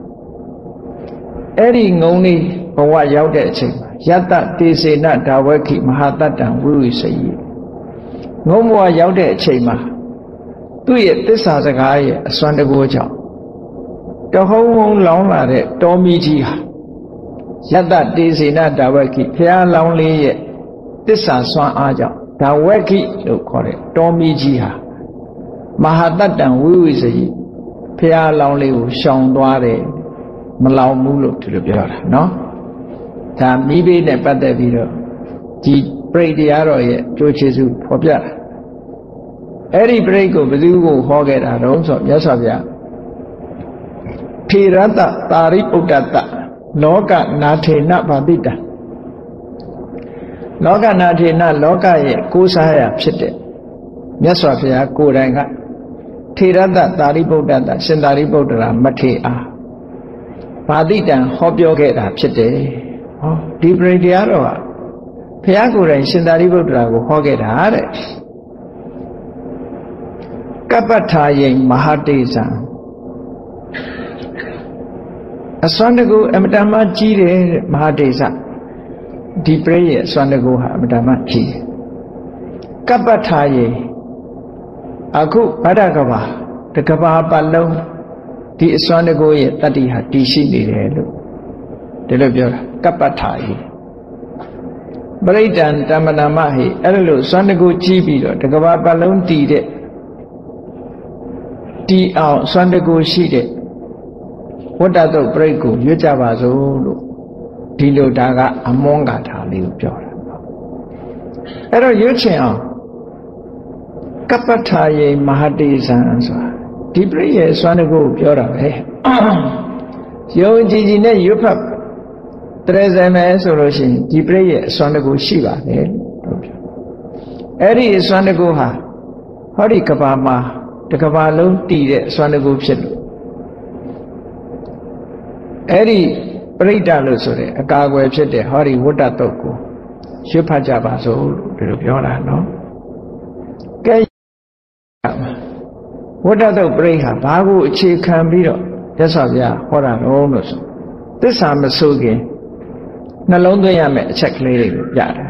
အဲ့ဒီငုံလေးဘဝရောက်တဲ့အချိန်မှာယတ္တတေစေနဒါဝခိမဟာတတ္တံဝိဝိစယိငုံဘဝရောက်တဲ့အချိန်မှာသူ့ရဲ့သစ္စာစကားရဲ့အစွမ်းတကူကြောင့်တဟုံးဟုံးလောင်းလာတဲ့တောမီကြီးဟာယတ္တတေစေနဒါဝခိဘုရားလောင်းလေးရဲ့သစ္စာစွမ်းအားကြောင့်ဒါဝခိလို့ခေါ်တဲ့တောမီကြီးဟာမဟာတတ္တံဝိဝိစယိဘုရားလောင်းလေးကိုရှောင်သွားတယ်မလောင်ဘူးလို့ဒီလိုပြောတာနော်ဒါမိဘနဲ့ပတ်သက်ပြီးတော့ဒီပြိတ္တရားတော်ရဲ့ကျိုးကျေးဇူးဖော်ပြတာအဲ့ဒီပြိတ္ကိုဘယ်သူကိုဟောခဲ့တာတော့ဆိုမြတ်စွာဘုရားထေရတ္တသာရိပုတ္တတလောကနာထေနဗာတိတံလောကနာထေနလောကရဲ့ကိုးစားရဖြစ်တဲ့မြတ်စွာဘုရားကိုယ်တိုင်ကထေရတ္တသာရိပုတ္တတရှင်သာရိပုတ္တရာမထေအားဗာတိတံဟောပြောခဲ့တာဖြစ်တယ်ဟောဒီပြိတ္တရားတော်ကဘုရားကိုယ်တိုင်ရှင်သာရိပုတ္တရာကိုဟောခဲ့တာတဲ့ကပ္ပထာယိမဟာတေဇံအစွမ်းတကူအမတမကြီးတယ်မဟာတေဇဒီပြိရဲ့အစွမ်းတကူဟာအမတမကြီးတယ်ကပ္ပထာယိအခုဗဒ္ဒကဘာတကဘာပတ်လုံးဒီအစွမ်းတကူရဲ့တတ္တိဟာတည်ရှိနေတယ်လို့ဒီလိုပြောတာကပ္ပထာယိပရိဒံတမ္မနာမဟိအဲ့လိုစွမ်းတကူကြီးပြီးတော့တကဘာပတ်လုံးတည်တဲ့တီအောင်စွမ်းတကူရှိတဲ့ဝတ္တတုတ်ပြိတ်ကိုရွတ်ကြပါစို့လို့ဒီလိုဒါကအမွန်းဂါထာလေးကိုပြောတာအဲ့တော့ရွတ်ချင်အောင် Kapataye Mahatisanဒီပြည့်ရဲ့စွမ်းတကူပြောတာပဲယုံကြည်ကြည်နဲ့ရွတ်ဖတ်တရေစမယ်ဆိုလို့ရှိရင်ဒီပြည့်ရဲ့စွမ်းတကူရှိပါတယ်လို့ပြောအဲ့ဒီစွမ်းတကူဟာဟောဒီကဘာမှာတကဘာလုံးတည်တဲ့စွမ်းတကူဖြစ်လို့အဲ့ဒီပြိဋ္ဌာလို့ဆိုတဲ့အကာအကွယ်ဖြစ်တဲ့ဟောဒီဝတ္တတုတ်ကိုရွတ်ဖတ်ကြပါစို့လို့ပြောတာနော်ကဲဝတ္တတုတ်ပြိဋ္ဌာဘာကိုအခြေခံပြီးတော့မြတ်စွာဘုရားဟောတာလို့ဆိုသစ္စာမဆိုးခင်နှလုံးသွင်းရမယ့်အချက်ကလေးတွေကိုပြတာ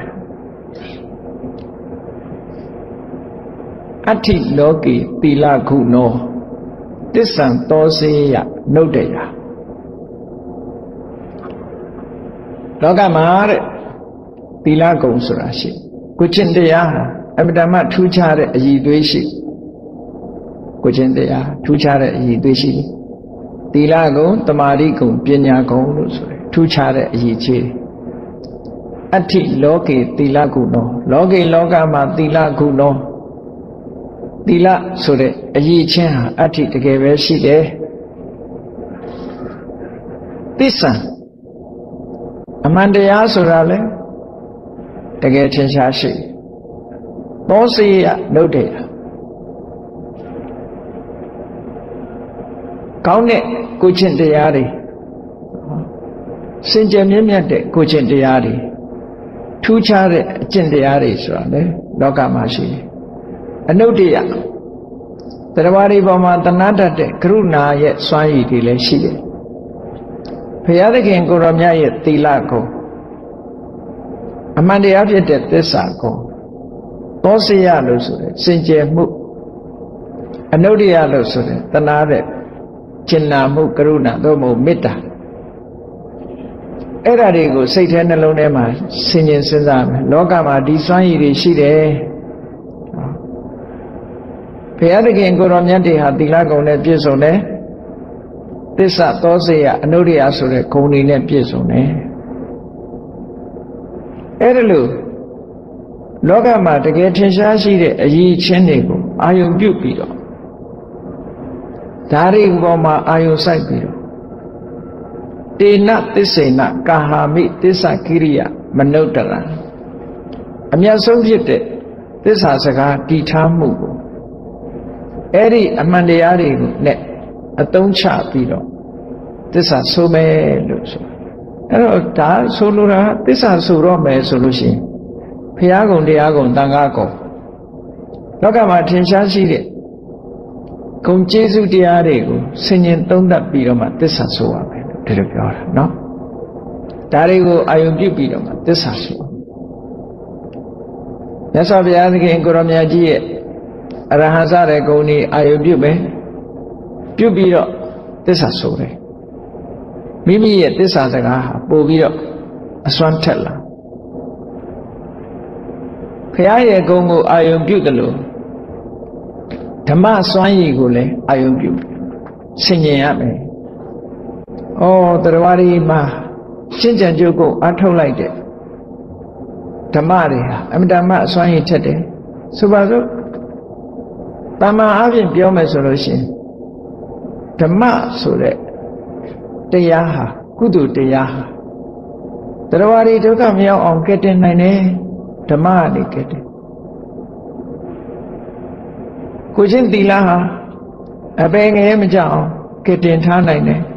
အဋ္ဌိလောကေသီလခုနောသစ္ဆံသောစေယနုဒ္ဒယလောကမှာတဲ့သီလကုံဆိုတာရှိကိုကျင့်တရားဟာအမြဲတမ်းထူးခြားတဲ့အရည်အသွေးရှိကိုကျင့်တရားထူးခြားတဲ့အရည်အသွေးရှိသီလကုံတမာတိကုံပညာကုံလို့ဆိုတယ်ထူးခြားတဲ့အရည်ခြေအဋ္ဌိလောကေသီလကုနောလောကေလောကမှာသီလကုနောသီလဆိုတဲ့အရည်ချင်းဟာအဋ္ဌိတကယ်ပဲရှိတယ်သစ္စာအမှန်တရားဆိုတာလဲတကယ်ထင်ရှားရှိသောစေယနုဒ္ဒေယကောင်းတဲ့ကိုကျင့်တရားတွေစင်ကြယ်မြင့်မြတ်တဲ့ကိုကျင့်တရားတွေထူးခြားတဲ့အကျင့်တရားတွေဆိုတာလေလောကမှာရှိတယ်အနုဒ္ဒေယတရားတွေပေါ်မှာတဏှတ်တတ်တဲ့ကရုဏာရဲ့စွမ်းရည်တွေလည်းရှိတယ်ဘုရားသခင်ကိုရောမြတ်ရဲ့သီလကုံအမှန်တရားဖြစ်တဲ့သစ္စာကုံသောစေယလို့ဆိုတဲ့စင်ကြယ်မှုအနုဒ္ဒေယလို့ဆိုတဲ့တဏှာတဲ့ကျင်နာမှုကရုဏာတို့မို့မေတ္တာအဲ့ဒါတွေကိုစိတ်ထဲနှလုံးထဲမှာဆင်ခြင်စဉ်းစားမယ်လောကမှာဒီစွမ်းရည်တွေရှိတယ်ဘုရားသခင်ကိုရောမြတ်တွေဟာသီလကုံနဲ့ပြည့်စုံတယ်သစ္စာသောစေယအနုဒ္ဒေယဆိုတဲ့ဂုဏ်တွေနဲ့ပြည့်စုံတယ်အဲ့ဒါလို့လောကမှာတကယ်ထင်ရှားရှိတဲ့အရည်ချင်းတွေကိုအာယုံပြုတ်ပြီးတော့ဒါတွေပေါ်မှာအာယုံစိုက်ပြီးတော့တေနသစ္စေနကာဟာမိသစ္စာကိရိယမနုဿရံအမြတ်ဆုံးဖြစ်တဲ့သစ္စာစကားတည်ထားမှုကိုအဲ့ဒီအမှန်တရားတွေကိုနဲ့အသုံးချပြီးတော့သစ္စာဆိုမယ်လို့ဆိုအဲ့တော့ဒါဆိုလိုတာသစ္စာဆိုတော့မယ်ဆိုလို့ရှိရင်ဘုရားကုံတရားကုံသံဃာကုံလောကမှာထင်ရှားရှိတဲ့ဂုံကျေးဇူးတရားတွေကိုဆင်ញင်သုံးသပ်ပြီးတော့မှသစ္စာဆိုရမယ်လို့ဒီလိုပြောတာနော်ဒါတွေကိုအာယုံပြုပြီးတော့မှသစ္စာဆိုမြတ်စွာဘုရားသခင်ကိုရောမြတ်ကြီးရဲ့အရဟံစတဲ့ဂုံဤအာယုံပြုမယ်ပြုပြီးတော့သစ္စာဆိုတယ်မိမိရဲ့သစ္စာစကားဟာပို့ပြီးတော့အစွမ်းထက်လာဘုရားရဲ့ဂုဏ်ကိုအာယုံပြုတယ်လို့ဓမ္မစွမ်းရည်ကိုလည်းအာယုံပြုဆင်ញင်ရမယ်။တရားတွေမှာရှင်းကြံကြုတ်ကိုအထုတ်လိုက်တဲ့ဓမ္မတွေဟာအမြဲတမ်းအစွမ်းရည်ထက်တယ်။ဆိုပါစို့တမန်အပြင်ပြောမယ်ဆိုလို့ရှိရင်ဓမ္မဆိုတဲ့တရားဟာကုသိုလ်တရားဟာတရားတွေဒုက္ခမရောက်အောင်ကဲ့တင်နိုင်တယ်ဓမ္မကနေကဲ့တင်ကိုချင်းသီလဟာအပင်ငယ်မကြအောင်ကဲ့တင်ထားနိုင်တယ်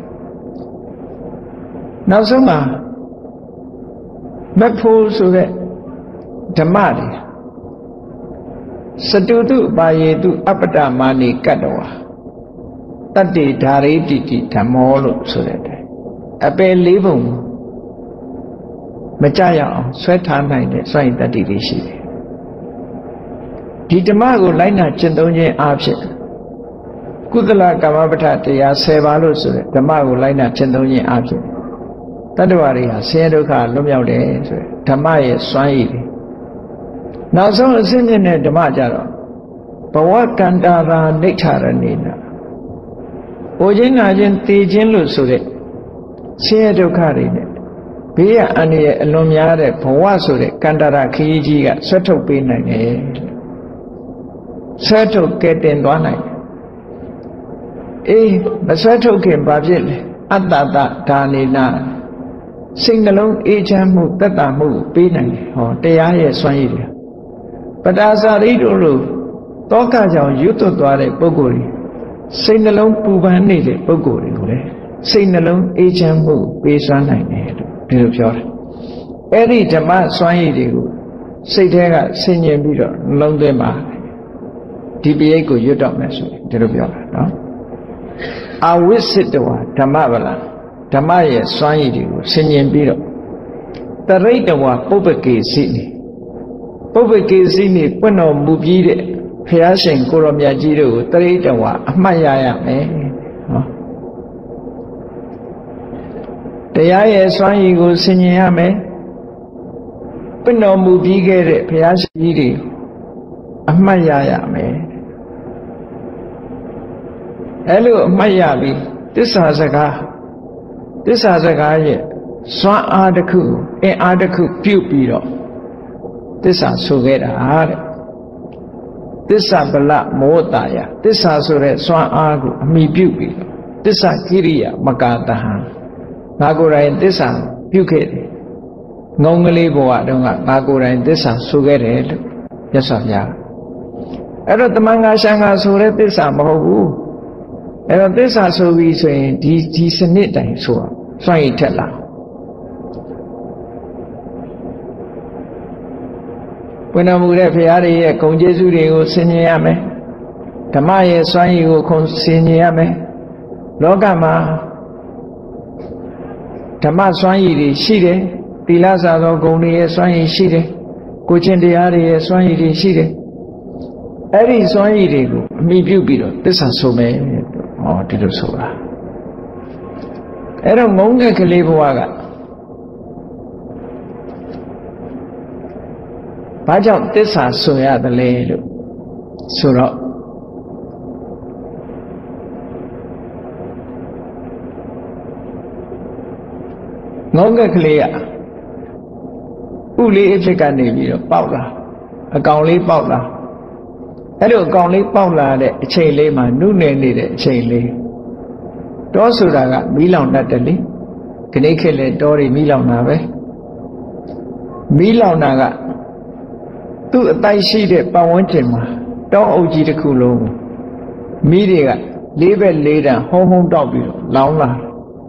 နောက်ဆုံးမှာမဖို့ဆိုတဲ့ဓမ္မတွေစတုတုပါယေတုအပ္ပတမာနိကတ္တဝါတတ္တိဓာရိတိတိဓမ္မောလို့ဆိုတဲ့အပယ်လေးပုံမကြရအောင်ဆွဲထားနိုင်တဲ့စွန့်ရည်တတ္တိတွေရှိတယ်ဒီဓမ္မကိုလိုက်နာကျင့်သုံးခြင်းအဖြစ်ကုသလကာမပဋ္ဌတရား10ပါးလို့ဆိုတဲ့ဓမ္မကိုလိုက်နာကျင့်သုံးခြင်းအဖြစ်တတ္တဝါတွေဟာဆင်းရဲဒုက္ခလွတ်မြောက်တယ်ဆိုတဲ့ဓမ္မရဲ့စွမ်းရည်တွေနောက်ဆုံးအစစ်မြင့်တဲ့ဓမ္မကြတော့ဘဝကန္တာရာနိဋ္ဌာရဏိနာ။အိုခြင်းနာခြင်းတည်ခြင်းလို့ဆိုတဲ့ဆင်းရဲဒုက္ခတွေနဲ့ဘေးရအန္တရာယ်အလွန်များတဲ့ဘဝဆိုတဲ့ကန္တာရခရီးကြီးကဆွတ်ထုတ်ပေးနိုင်တယ်။ဆွဲထုတ်ကဲတင်သွားနိုင်အေးမဆွဲထုတ်ခင်ဘာဖြစ်လဲအတ္တတဒါနေနာစိတ်နှလုံးအေးချမ်းမှုသက်သာမှုပေးနိုင်တယ်ဟောတရားရဲ့စွမ်းရည်တွေပတာစာရိတို့လိုတောကကြောင့်ရွတ်သွတ်သွားတဲ့ပုဂ္ဂိုလ်တွေစိတ်နှလုံးပူပန်နေတဲ့ပုဂ္ဂိုလ်တွေကိုလည်းစိတ်နှလုံးအေးချမ်းမှုပေးစွမ်းနိုင်တယ်လို့ဒီလိုပြောတယ်အဲ့ဒီဓမ္မစွမ်းရည်တွေကိုစိတ်ထဲကဆင်ញင်ပြီးတော့နှလုံးသွင်းပါဒီပိဋကကိုရွတ်တော့မယ်ဆိုရင်ဒီလိုပြောတာနော်အဝိစိတဝါဓမ္မဗလာဓမ္မရဲ့စွမ်းရည်တွေကိုဆင်ញင်ပြီးတော့တရိတဝါပုပ္ပကေစိနေပုပ္ပကေစိနေပွင့်တော်မူပြီးတဲ့ဘုရားရှင်ကိုရောမြတ်ကြီးတို့ကိုတရိတဝါအမှတ်ရရမယ်ဟောတရားရဲ့စွမ်းရည်ကိုဆင်ញင်ရမယ်ပွင့်တော်မူပြီးခဲ့တဲ့ဘုရားရှင်ကြီးတွေအမှတ်ရရမယ်အဲ့လိုအမှတ်ရပြီးသစ္စာစကားရဲ့စွမ်းအားတစ်ခုအင်အားတစ်ခုပြုတ်ပြီးတော့သစ္စာဆိုခဲ့တာတဲ့သစ္စာဗလမောတာယသစ္စာဆိုတဲ့စွမ်းအားကိုအမိပြုတ်ပြီးတော့သစ္စာကိရိယာမကာတဟံငါကိုယ်တိုင်သစ္စာပြုတ်ခဲ့တယ်ငုံကလေးဘဝတုန်းကငါကိုယ်တိုင်သစ္စာဆိုခဲ့တယ်လို့မြတ်စွာဘုရားအဲ့တော့တမန်ငါရှံငါဆိုတဲ့သစ္စာမဟုတ်ဘူးအဲ့တော့သစ္စာဆိုပြီးဆိုရင်ဒီစနစ်တိုင်ဆိုတော့စွန့်ရည်ထက်လာပွင့်တော်မူတဲ့ဘုရားရဲ့ဂုဏ်ကျေးဇူးတွေကိုဆင်ញင်ရမယ်ဓမ္မရဲ့စွန့်ရည်ကိုခုံဆင်ញင်ရမယ်လောကမှာဓမ္မစွန့်ရည်တွေရှိတယ်သီလစာသောဂုဏ်တွေရဲ့စွန့်ရည်ရှိတယ်ကိုချင်းတရားတွေရဲ့စွန့်ရည်တွေရှိတယ်အဲ့ဒီစွမ်းရည်တွေကိုအမိပြုပြီးတော့သစ္စာဆိုမယ်ဟောဒီလိုဆိုတာအဲ့တော့ငုံငက်ကလေးဘဝကဘာကြောင့်သစ္စာဆိုရတယ်လဲလို့ဆိုတော့ငုံငက်ကလေးကဥလေးအဖြစ်ကနေပြီးတော့ပေါက်လာအကောင်လေးပေါက်လာအဲ့လိုအကောင်လေးပေါက်လာတဲ့အချိန်လေးမှာနုနယ်နေတဲ့အချိန်လေးတောဆိုတာကမီးလောင်တတ်တယ်လေခဏခေတ်လေတောတွေမီးလောင်တာပဲမီးလောင်တာကသူ့အတိုက်ရှိတဲ့ပတ်ဝန်းကျင်မှာတောအုပ်ကြီးတစ်ခုလုံးမီးတွေကလေးဘက်လေးတန်ဟုံးဟုံးတောက်ပြီးတော့လောင်လာ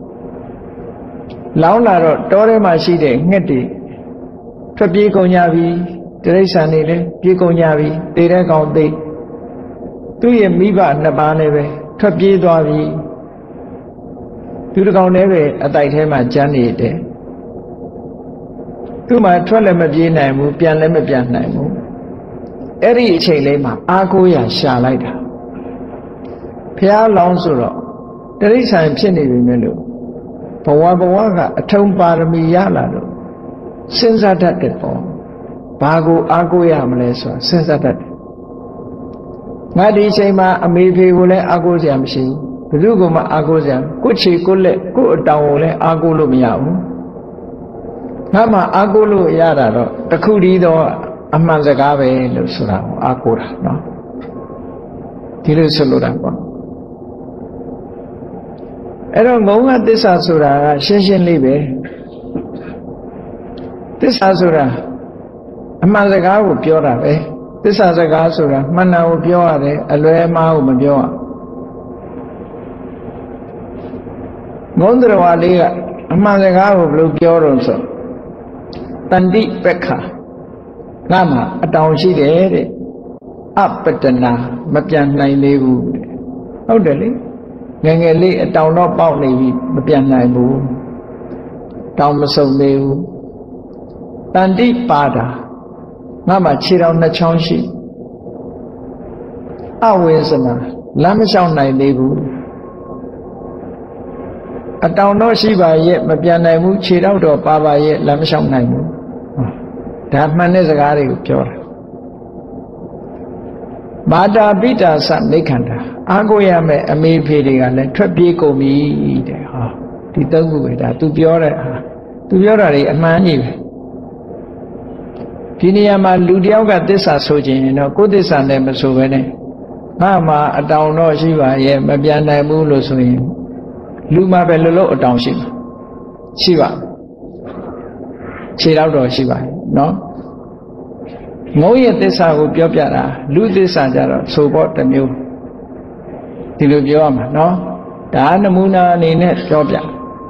တော့တောထဲမှာရှိတဲ့ငှက်တွေထွက်ပြေးကုန်ကြပြီတိရစ္ဆာန်တွေလည်းပြေးကုန်ကြပြီတေတဲ့ကောင်သိသူ့ရဲ့မိဘနှစ်ပါးလည်းပဲထွက်ပြေးသွားပြီသူတစ်ကောင်လည်းပဲအတိုက်ထဲမှာကျန်နေတယ်သူ့မှာထွက်လည်းမပြေးနိုင်ဘူးပြန်လည်းမပြန်နိုင်ဘူးအဲ့ဒီအချိန်လေးမှာအားကိုးရရှာလိုက်တာဖျားလောင်းဆိုတော့တိရစ္ဆာန်ဖြစ်နေပြီမဲ့လို့ဘဝကအထုံးပါရမီရလာလို့စဉ်းစားတတ်တယ်ပေါ့ဘာကိုအားကိုးရမလဲဆိုတာစဉ်းစားတတ်တယ်ငါဒီအချိန်မှာအမေဖေကိုလည်းအားကိုးစရာမရှိဘူးဘယ်သူကမှအားကိုးစရာကိုယ့်ခြေကိုယ့်လက်ကိုယ့်အတောင်ကိုလည်းအားကိုးလို့မရဘူးငါမှအားကိုးလို့ရတာတော့တခုတည်းတော့အမှန်စကားပဲလို့ဆိုတာကိုအားကိုးတာနော်ဒီလိုဆိုလိုတာပေါ့အဲ့တော့ငုံကသစ္စာဆိုတာကရှင်းရှင်းလေးပဲသစ္စာဆိုတာအမှန်စကားကိုပြောတာပဲသစ္စာစကားဆိုတာမှန်တာကိုပြောရတယ်အလွဲမှားကိုမပြောရငုံတော်ဝါလေးကအမှန်စကားကိုဘယ်လိုပြောတော့ဆိုတန်တိပက္ခငါမှာအတောင်ရှိတယ်တဲ့အပတနာမပြန်နိုင်သေးဘူးဟုတ်တယ်လေငယ်ငယ်လေးအတောင်တော့ပေါက်နေပြီမပြန်နိုင်ဘူးတောင်မစုံသေးဘူးတန်တိပါတာငါမှခြေတော်နှစ်ချောင်းရှိအဝိဇ္ဇနာလမ်းမလျှောက်နိုင်သေးဘူးအတောင်တော့ရှိပါရဲ့မပြန်နိုင်ဘူးခြေတော့ပါပါရဲ့လမ်းမလျှောက်နိုင်ဘူးဒါမှန်တဲ့စကားတွေကိုပြောတာမာတာပိတာသနိခန္ဓာအားကိုးရမယ်အမေဖေတွေကလည်းထွက်ပြေးကုန်ပြီတဲ့ဟောဒီသုံးခုပဲဒါ तू ပြောတဲ့ဟာ तू ပြောတာတွေအမှန်ကြီးပဲဒီနေရာမှာလူတယောက်ကသစ္စာဆိုခြင်းရင်တော့ကိုယ်သစ္စာနဲ့မဆိုဘဲနဲ့ mà ở trong nó chỉ vậy mà bây này mua lô xuôi lưu mà về lô ở trong chỉ vậy chỉ đâu rồi chỉ vậy nó ngồi ở thế sao cũng biểu ra lưu thế sao ra rồi số bao nhiêu nhiêu thì lưu biểu mà nó đã nó muốn này nè biểu ra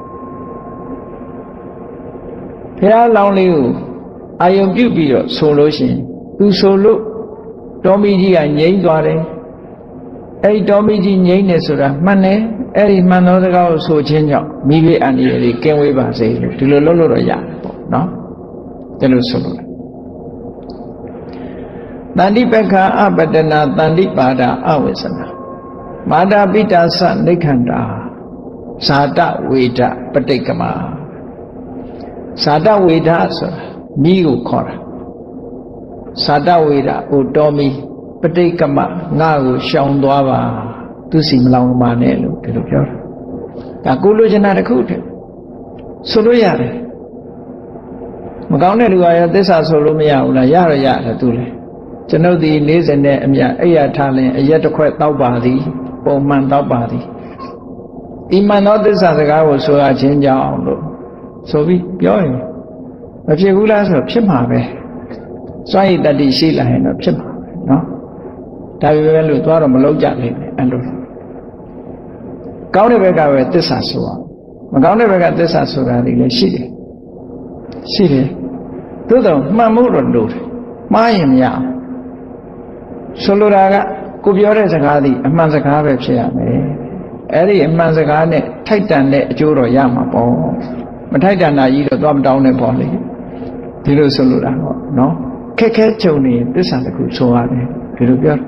thế lâu liu ai dùng kiểu biểu rồi số lô xin tu số lô đó mới gì à nhảy qua đấy ấy đó mới gì nhảy này số ra mà nè ấy mà nó cái số trên nhau mi về anh ấy thì kêu với bà gì thì lô rồi ya nó cái lô số lô Tandi Pekha Abadana Tandi Pada Avesana Mada Pita Sa Nikhanda Sada Veda Patikama Sada Veda Sa Migu Khora Sada Veda Utomi Patikama Ngagu Shaundwava Tusim Long Manelu Tirupior Takulu Janada Kute Suluya Magana Luaya Desa Solomia Ula Yara Yara Tuleကျွန်ုပ်ဒီနေ့စဉ်နဲ့အမြတ်အိယာထားလင်အရက်တစ်ခွက်တောက်ပါသည်ပုံမှန်တောက်ပါသည်ဒီမှန်သောသစ္စာစကားကိုဆိုရခြင်းကြောင့်လို့ဆိုပြီးပြောရင်မဖြစ်ဘူးလားဆိုတော့ဖြစ်မှာပဲစွန့်ရည်တတိရှိလာရင်တော့ဖြစ်မှာပဲเนาะဒါပေမဲ့လို့သွားတော့မလုံးကြလိမ့်မယ်အဲ့လိုကောင်းတဲ့ဘက်ကပဲသစ္စာဆိုအောင်မကောင်းတဲ့ဘက်ကသစ္စာဆိုတာတွေလည်းရှိတယ်သို့တော့မှန်မှုတော့လို့မှားရင်မရအောင်ဆိုလိုတာကကိုပြောတဲ့စကားသည်အမှန်စကားပဲဖြစ်ရမယ်အဲ့ဒီအမှန်စကားနဲ့ထိုက်တန်တဲ့အကျိုးတော့ရမှာပေါ့မထိုက်တန်တာကြီးတော့သွားမတောင်းနဲ့ပေါ့လေဒီလိုဆိုလိုတာပေါ့နော်ခက်ခဲကြုံနေသစ္စာတစ်ခုဆိုရတယ်ဒီလိုပြော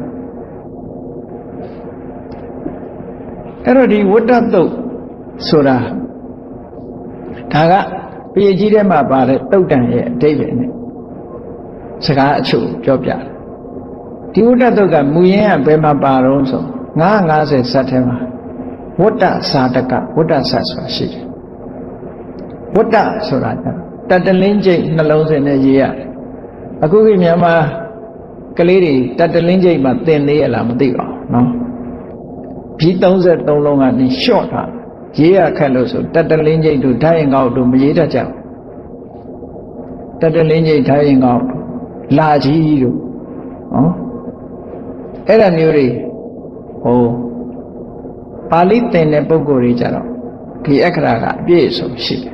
အဲ့တော့ဒီဝတ္တတုတ်ဆိုတာဒါကပြည်ကြီးထဲမှာပါတဲ့တုတ်တန်ရဲ့အဓိပ္ပာယ်နဲ့စကားအချို့ပြောပြတယ်ဒီဝတ္တတုတ်ကမူရင်းကဘယ်မှာပါတော့ဆို950ဇတ်ထဲမှာဝတ္တစာတကဝတ္တဆတ်ဆိုတာရှိတယ်ဝတ္တဆိုတာတတလင်းကျိတ်နှလုံးစင်နဲ့ရေးရတယ်အခုခေတ်မြန်မာကလေးတွေတတလင်းကျိတ်မှာသင်သေးရလားမသိပါဘူးနော်ဘီ33လုံးကနေရှော့ထားရေးရခက်လို့ဆိုတတလင်းကျိတ်တို့ဓာတ်ရင်ကောက်တို့မရေးတတ်ကြဘူးတတလင်းကျိတ်ဓာတ်ရင်ကောက်လာကြီးတို့နော်အဲ့ဒါမျိုးတွေဟိုပါဠိသင်တဲ့ပုဂ္ဂိုလ်တွေကြတော့ဒီအခရာကအပြည့်အစုံရှိတယ်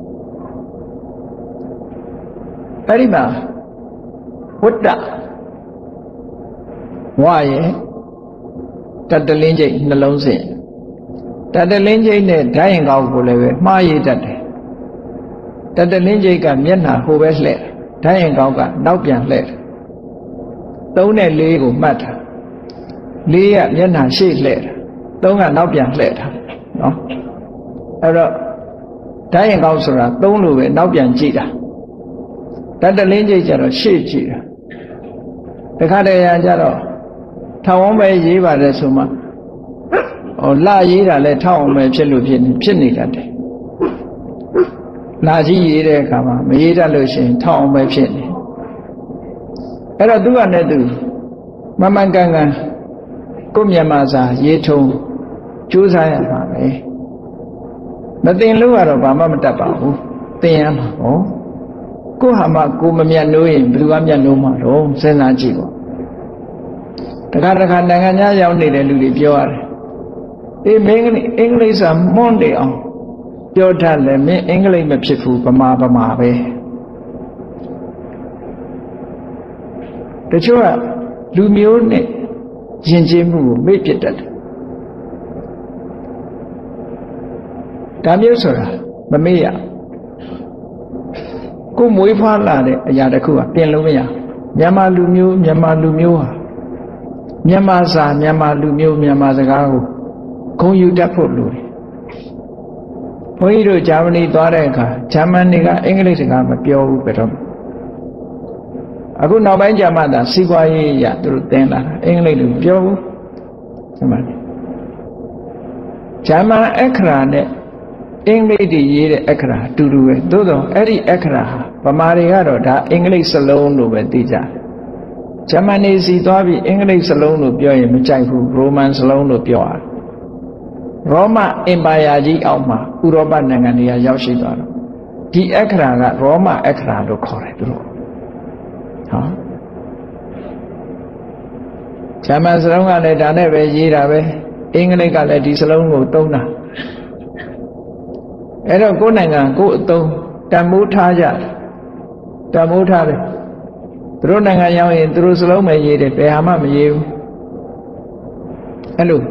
အဲ့ဒီမှာဝတ္တဝရဲ့တတလင်းကျိတ်နှလုံးစင်တတလင်းကျိတ်နဲ့ဓာတ်ရင်ကောက်ကိုလည်းပဲမှားရည်တတ်တယ်တတလင်းကျိတ်ကမျက်နှာဟိုပဲလှဲ့ဓာတ်ရင်ကောက်ကနောက်ပြန်လှဲ့3နဲ့4ကိုမှတ်တာ4ကမျက်နှာရှေ့လှဲ့တာ3ကနောက်ပြန်လှဲ့တာနော်အဲ့တော့ဓာတ်ရင်ကောက်ဆိုတာ3လိုပဲနောက်ပြန်ကြည့်တာတတလင်းကျိတ်ကျတော့ရှေ့ကြည့်တာတခါတည်းရကြတော့ထောင်အောင်ပဲရေးပါတယ်ဆိုမှဟိုလာရေးတာလဲထောက်အောင်ပဲဖြစ်လို့ဖြစ်နေတတ်တယ်လာကြီးရေးတဲ့အခါမှာမရေးတတ်လို့ရှိရင်ထောက်အောင်ပဲဖြစ်နေအဲ့တော့သူကလည်းသူမမှန်ကန်ကန်ကိုမြန်မာစာရေးထုံကြိုးစားရမှာပဲမသိလို့ကတော့ဘာမှမတတ်ပါဘူးသင်ရမှာပေါ့ကိုဟာမှကိုမမြတ်လို့ရင်ဘယ်သူကမြတ်လို့မှာတော့စဉ်းစားကြည့်ပေါ့တခါနိုင်ငံခြားရောက်နေတဲ့လူတွေပြောရတယ်အေးမင်းအင်္ဂလိပ်စာမွန်းတယ်အောင်ပြောတတ်တယ်မင်းအင်္ဂလိပ်မဖြစ်ဘူးဗမာပဲတချို့ကလူမျိုးနဲ့ယဉ်ကျေးမှုကိုမေ့ပြစ်တတ်တယ်ဒါမျိုးဆိုတာမမေ့ရကိုမွေးဖွားလာတဲ့အရာတစ်ခုကပြင်လို့မရမြန်မာလူမျိုးဟာမြန်မာစာမြန်မာလူမျိုးမြန်မာစကားကိုဂုဏ်ယူတတ်ဖို့လိုတယ်ဘုန်းကြီးတို့ဂျာမနီသွားတဲ့အခါဂျာမန်တွေကအင်္ဂလိပ်စကားမပြောဘူးဘယ်တော့အခုနောက်ပိုင်းကျမှသာစီးပွားရေးရသူတို့သင်လာတာအင်္ဂလိပ်လိုပြောဘူးဂျာမန်အခရာနဲ့အင်္ဂလိပ်တွေရေးတဲ့အခရာအတူတူပဲသို့တော့အဲ့ဒီအခရာဟာဗမာတွေကတော့ဒါအင်္ဂလိပ်စလုံးလို့ပဲသိကြတယ်ဂျာမန်နေစီသွားပြီးအင်္ဂလိပ်စလုံးလို့ပြောရင်မကြိုက်ဘူးရိုမန်စလုံးလို့ပြောရတယ်ရောမအင်ပါယာကြီးအောက်မှာဥရောပနိုင်ငံတွေကရောက်ရှိသွားတော့ဒီအခရာကရောမအခရာလို့ခေါ်တယ်သူတို့ဟောဂျာမန်စလုံးကလည်းဒါနဲ့ပဲရေးတာပဲအင်္ဂလိပ်ကလည်းဒီစလုံးကိုသုံးတာအဲ့တော့ကိုယ်နိုင်ငံကိုယ်အသုံးတန်ဖိုးထားကြတန်ဖိုးထားတယ်သူတို့နိုင်ငံရောက်ရင်သူတို့စလုံးပဲရေးတယ်ဘယ်ဟာမှမရေးဘူးအဲ့လို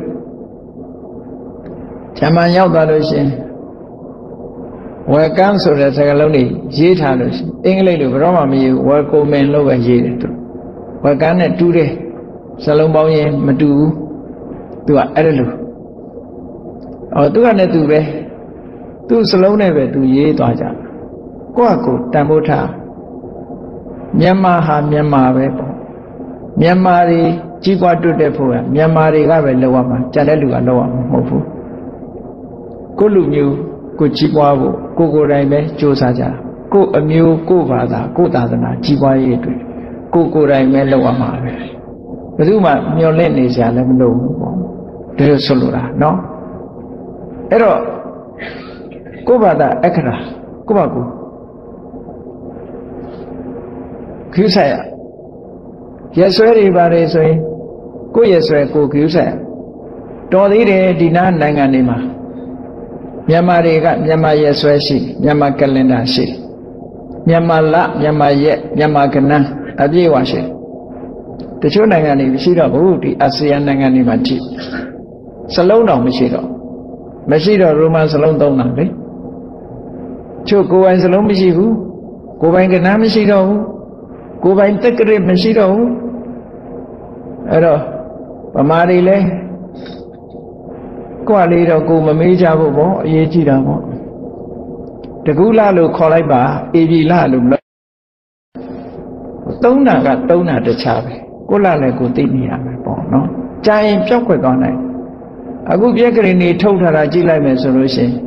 ဂျာမန်ရောက်သွားလို့ရှိရင်welcome ဆိုတဲ့စကားလုံးတွေရေးထားလို့ရှိရင်အင်္ဂလိပ်လိုဘယ်တော့မှမရေးဘူး welcome လို့ပဲရေးတယ်သူ welcome နဲ့တူတယ်စလုံးပေါင်းရင်မတူဘူးသူကအဲ့လိုသူကလည်းသူပဲသူစလုံးနဲ့ပဲသူရေးသွားကြကိုယ့်အကိုတန်ဖိုးထားမြန်မာဟာမြန်မာပဲပေါ့မြန်မာတွေကြီးပွားတွတ်တဲ့ဖို့ကမြန်မာတွေကပဲလောက်ရမှာကြတဲ့လူကလောက်ရမှာမဟုတ်ဘူးကိုလူမျိုးကိုကြီးပွားဖို့ကိုယ်တိုင်ပဲစ조사ကြကိုအမျိုးကိုဘာသာကိုသာသနာကြီးပွားရေးအတွက်ကိုယ်တိုင်ပဲလောက်ရမှာပဲဘယ်သူမှမျောလင့်နေကြလည်းမလုပ်ဘူးပေါ့ဒါလို့ဆိုလိုတာနော်အဲ့တော့ကိုဘာသာအခရာကိုဘာကိုခူးဆိုင်ရဆွဲတွေပါတယ်ဆိုရင်ကိုရဆွဲကိုခူးဆိုင်တော်သေးတယ်ဒီနားနိုင်ငံတွေမှာမြန်မာတွေကမြန်မာရဆွဲရှိမြန်မာကလင်ဒါရှိမြန်မာလမြန်မာရက်မြန်မာကနန်းအပြည့်အဝရှိတချို့နိုင်ငံတွေမရှိတော့ဘူးဒီအာဆီယံနိုင်ငံတွေမှာကြည့်စလုံးတော်မရှိတော့ရိုမန်စလုံးသုံးတာလေချို့ကိုယ်ပိုင်စလုံးမရှိဘူးကိုယ်ပိုင်ကနန်းမရှိတော့ဘူးကိုယ်ပိုင်တက္ကရာမရှိတော့ဘူးအဲ့တော့ဗမာတွေလဲကိုယ်လေးတော့ကိုမမေးကြဘူးပေါ့အရေးကြီးတာပေါ့တကူလလို့ခေါ်လိုက်ပါအေပြီလလို့မလို့သုံးတာကသုံးတာတခြားပဲကိုလလည်းကိုသိနေရမယ်ပေါ့နော်ကြာရင်ပြောက်ွက်သွားနိုင်အခုပြက်ကလေးနေထုတ်ထားတာကြည့်လိုက်မယ်ဆိုလို့ရှိရင်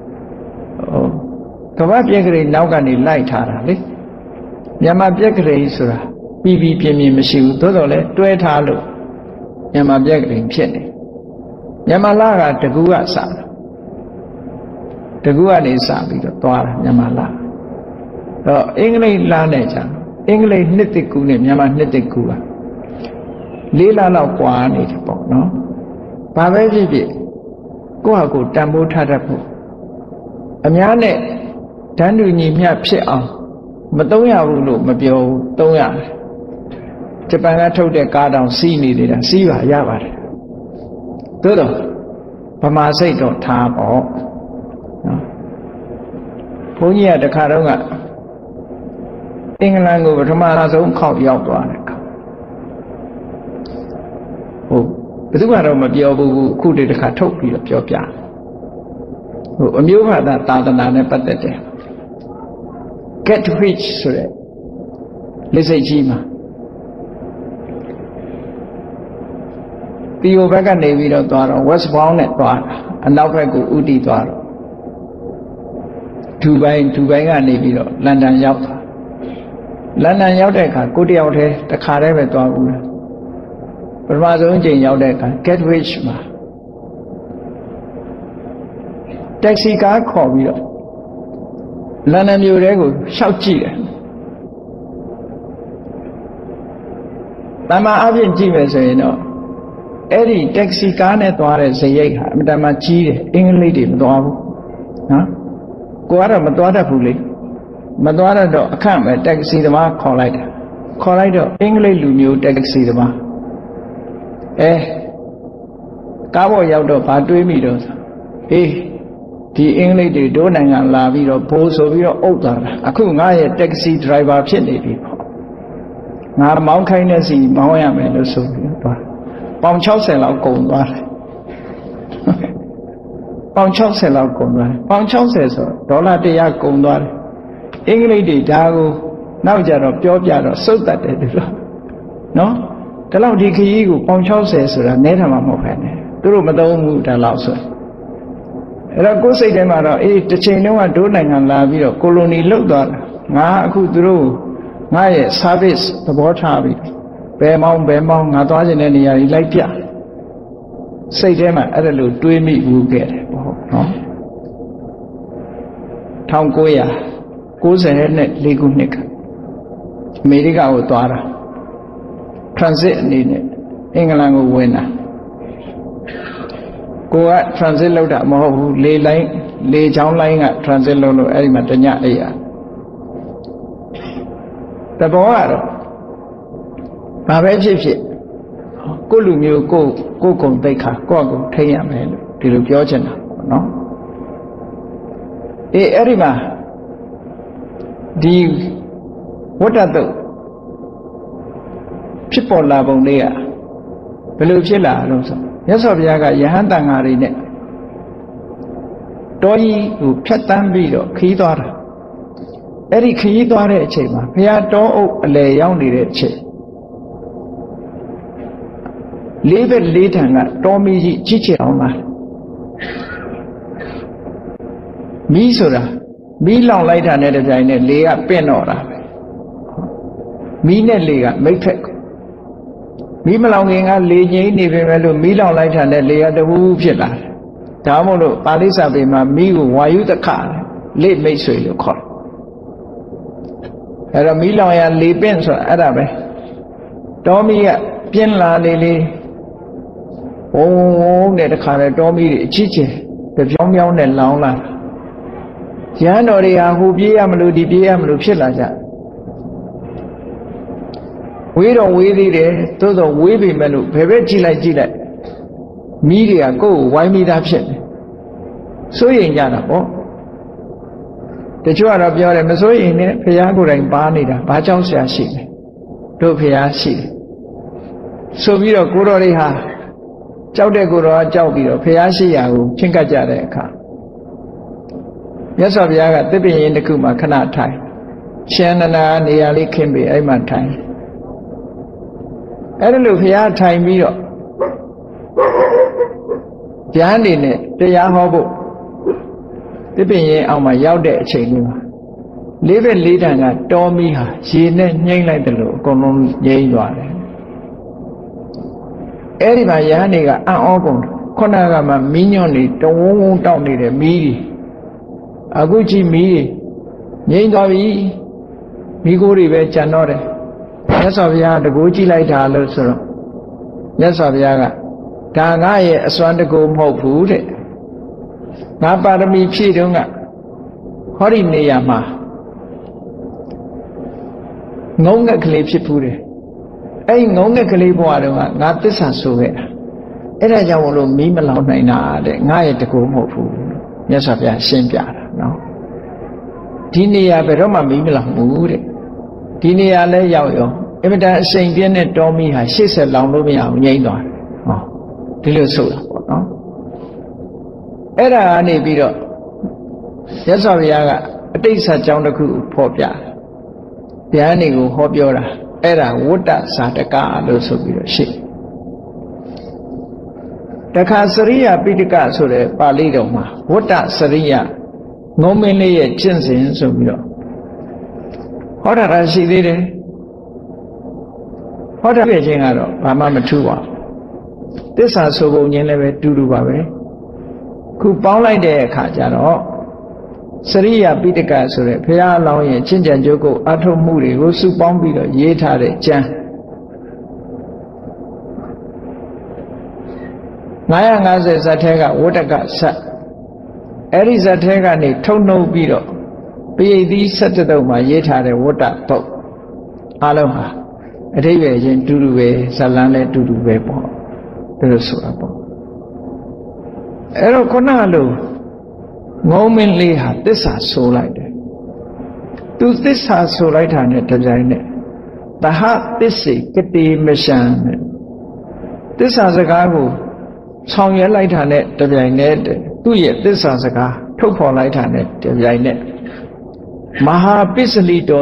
ကမ္ဘာပြက်ကလေးနောက်ကနေလိုက်ထားတာလေမြန်မာပြက်ကလေးဆိုတာပြီးပြင်းမရှိဘူးသို့တော်လည်းတွဲထားလို့မြန်မာပြက်ကလေးဖြစ်နေမြန်မာလကတကူကစတာတကူကနေစပြီးတော့သွားတာမြန်မာလတော့အင်္ဂလိပ်လနဲ့ကြာအင်္ဂလိပ်နှစ်တကူနဲ့မြန်မာနှစ်တကူက၄လလောက်ကွာနေတယ်ပေါ့နော်ဘာပဲဖြစ်ဖြစ်ကိုယ့်ဟာကိုယ်တန်ဖိုးထားတတ်ဖို့အများနဲ့တန်းတူညီမျှဖြစ်အောင်မသုံးရဘူးလို့မပြောဘူးသုံးရတယ်ဂျပန်ကထုတ်တဲ့ကားတောင်စီးနေသေးတာစီးပါရပါတယ်သို့တော့ဗမာစိတ်တော့ထားပေါ့နော်ဘုန်းကြီးကတခါတော့ကအင်္ဂလန်ကိုပထမဆုံးခေါက်ရောက်သွားတယ်ဟုတ်ဘယ်သူကတော့မပြောဘူးအခုတည်းတခါထုတ်ပြီးတော့ပြောပြဟိုအမျိုးဘာသာသာသနာနဲ့ပတ်သက်တယ်get rich ဆိုတဲ့လက်စိတ်ကြီးမှာဒီဘက်ကနေပြီးတော့သွားတော့ West Bound နဲ့သွားတာအနောက်ဘက်ကိုဥတီသွားတော့ဒူဘိုင်းကနေပြီးတော့လန်ဒန်ရောက်သွားလန်ဒန်ရောက်တဲ့အခါကိုတယောက်တည်းတခါတည်းပဲသွားဘူးလားပထမဆုံးအချိန်ရောက်တဲ့အခါ get rich မှာတက္ကစီကားခေါ်ပြီးတော့လန်ဒန်မြို့ထဲကိုရှောက်ကြည့်တယ်တမန်အပြင်ကြည့်မယ်ဆိုရင်တော့အဲ့ဒီတက္ကစီကားနဲ့သွားတဲ့ဇရိတ်ဟာအမှန်တမ်းကြီးတယ်အင်္ဂလိပ်တွေမသွားဘူးနော်ကိုကတော့မသွားတတ်ဘူးလေမသွားတတ်တော့အခန့်ပဲတက္ကစီသမားခေါ်လိုက်တော့အင်္ဂလိပ်လူမျိုးတက္ကစီသမားကားပေါ်ရောက်တော့ဘာတွေးမိတော့အေးဒီအင်္ဂလိပ်တွေတို့နိုင်ငံလာပြီးတော့ဘိုးဆိုပြီးတော့အုပ်သွားတာအခုငါရဲ့တက္ကစီဒရိုင်ဘာဖြစ်နေပြီပေါ့ငါမောင်းခိုင်းတဲ့စီမောင်းရမယ်လို့ဆိုပြီးတော့ပေါင်60လောက်ကုန်သွားတယ်ပေါင်60လောက်ကုန်သွားတယ်ပေါင်60ဆိုဒေါ်လာ100ကုန်သွားတယ်အင်္ဂလိပ်တွေဒါကိုနောက်ကြတော့ပြောပြတော့စုတ်တတ်တယ်သူတို့နော်ဒါလောက်ဒီခရီးကိုပေါင်60ဆိုတာနဲထမှာမဟုတ်ပဲနဲ့သူတို့မသုံးဘူးဒါလောက်ဆိုအဲ့တော့ကိုယ်စိတ်ထဲမှာတော့အေးတစ်ချိန်လုံးကဒိုးနိုင်ငံလာပြီးတော့ကိုလိုနီလုတ်သွားတာငါအခုသူတို့ငါရဲ့ service သဘောထားပြီး bé mong ngã toa trên này này lấy pià xây thế mà ở đây lù đuôi mị vu kẹt nó thong cô ya cô sẽ này đi cùng này America ở toa ra transit này này England của quên à cô á transit lâu đã mà lê cháu lấy ngã transit lâu rồi ấy mà tới nhà ấy à ta bỏ à rồi bà bé chị cô lù nhiều cô cùng tay khá cô cũng thấy nhà mẹ thì đượcပြောchân nó ấy mà đi what are the people là bồng đây à bây giờ chết là đâu sao nhớ sao bây giờ cái nhà tăng à này đôi của phật tam bi đó khí to ra ấy khí to đấy chị mà bây giờ đó lệ nhau đi đấy chị lấy về lấy thằng à đó mi gì chỉ chế ông mà mi số ra mi lòng lấy thằng này để này lấy à bên nó ra mi này lấy à mấy phép mi mà lòng nghe lấy nhảy đi về luôn mi lòng lấy thằng này lấy à đâu biết là đó mà lo Paris à về mà mi của Vayu tất cả lấy mấy suy luôn khỏi rồi mi lòng à lấy bên số ở đó vậy đó mi à bên là lấy để được khai đó mi chỉ chế để giống nhau nên lòng là giá nó đi à hụp gì mà lưu đi bia mà lưu biết là sao quý đi đấy tôi đâu quý bị mà lưu phải biết chỉ lại mi đi à cô vay mi đã biết số tiền nhà nào có để cho anh bây giờ mà số tiền này phải giá của anh bán đi đã bán trong xe xịn đâu phải giá xịn số bây giờ cô đó đi ha cháu đây cô đó cháu bây giờ phải giá xịn à cô chính cả gia đấy cả nhớ sao bây giờ cái tiếp viên này cứ mà khăn áo thay xem là này là lịch khiêm bị ai mà thay ấy là lúc phải giá thay mi rồi giá này để giá họ bộ tiếp viên ông mà giao đệ chuyện đi mà lấy về lấy thằng à to mi hả gì nên nhanh lại từ lúc còn nó dây đoạt đấy ấy mà giá này cái ăn ở cùng con nào mà mi nhon này trong trong này để mi đi à cứ chỉ mi nhanh đoạt đi mi cô đi về chăn nó đấy nhớ sao bây giờ cô chỉ lại thà luôn rồi nhớ sao bây giờ cả ngày xoan được cô một phú đấy ngã ba mi phi đúng không ạ họ đi này mà ngóng cái clip phi phú đấy ấy ngóng cái clip qua đúng không ạ ngã tới sản xuất vậy ấy là do một mí mà lâu này nè đấy ngày được cô một phú nhớ sao bây giờ xem trả nó đi này về đó mà mí mà lòng ngủ đấy đi này lấy giàu rồi em bây giờ sinh viên này cho mi hay xích sẽ lòng luôn bây giờ nhảy rồi đi lừa sụt đó ấy là này bây giờ nhớ sao bây giờ cái đây sao trong đó cứ phổ biến bây giờ này cũng phổ biến là ấy là vô đa sát cả lừa sụt bây giờ xích đặc Sriya Pitaka số đấy Pali đâu mà vô đa Sriya ngô minh này chân sinh số bây giờ họ đã ra xích đi đấy họ đã về chuyện rồi bà mà thu vào tết sản số bộ nhiên này về đủ bà về cứ bao lại để khá cha đó Sriya Pitaka số đấy phải lao ye chân chân chỗ cô áp dụng mũi để cô su bao bị rồi dễ thà để chân ngài sẽ sát thế cả vô đắc sát ấy sát thế cả này thông nâu bị rồi bây giờ sát đâu mà dễ thà để vô đắc tốt alo hả ở đây về trên đủ về sát lan này đủ về bỏ được số bỏ ấy rồi con nào luôn ngô minh li hạt tết sản số lại đấy tu tết sản số lại thằng này thật ra này ta hát tết sĩ cái gì mà sang tết sản số cái của xong nhớ lại thằng này thật ra này tu ye tết sản số cái thúc phò lại thằng này thật ra này maha pisali do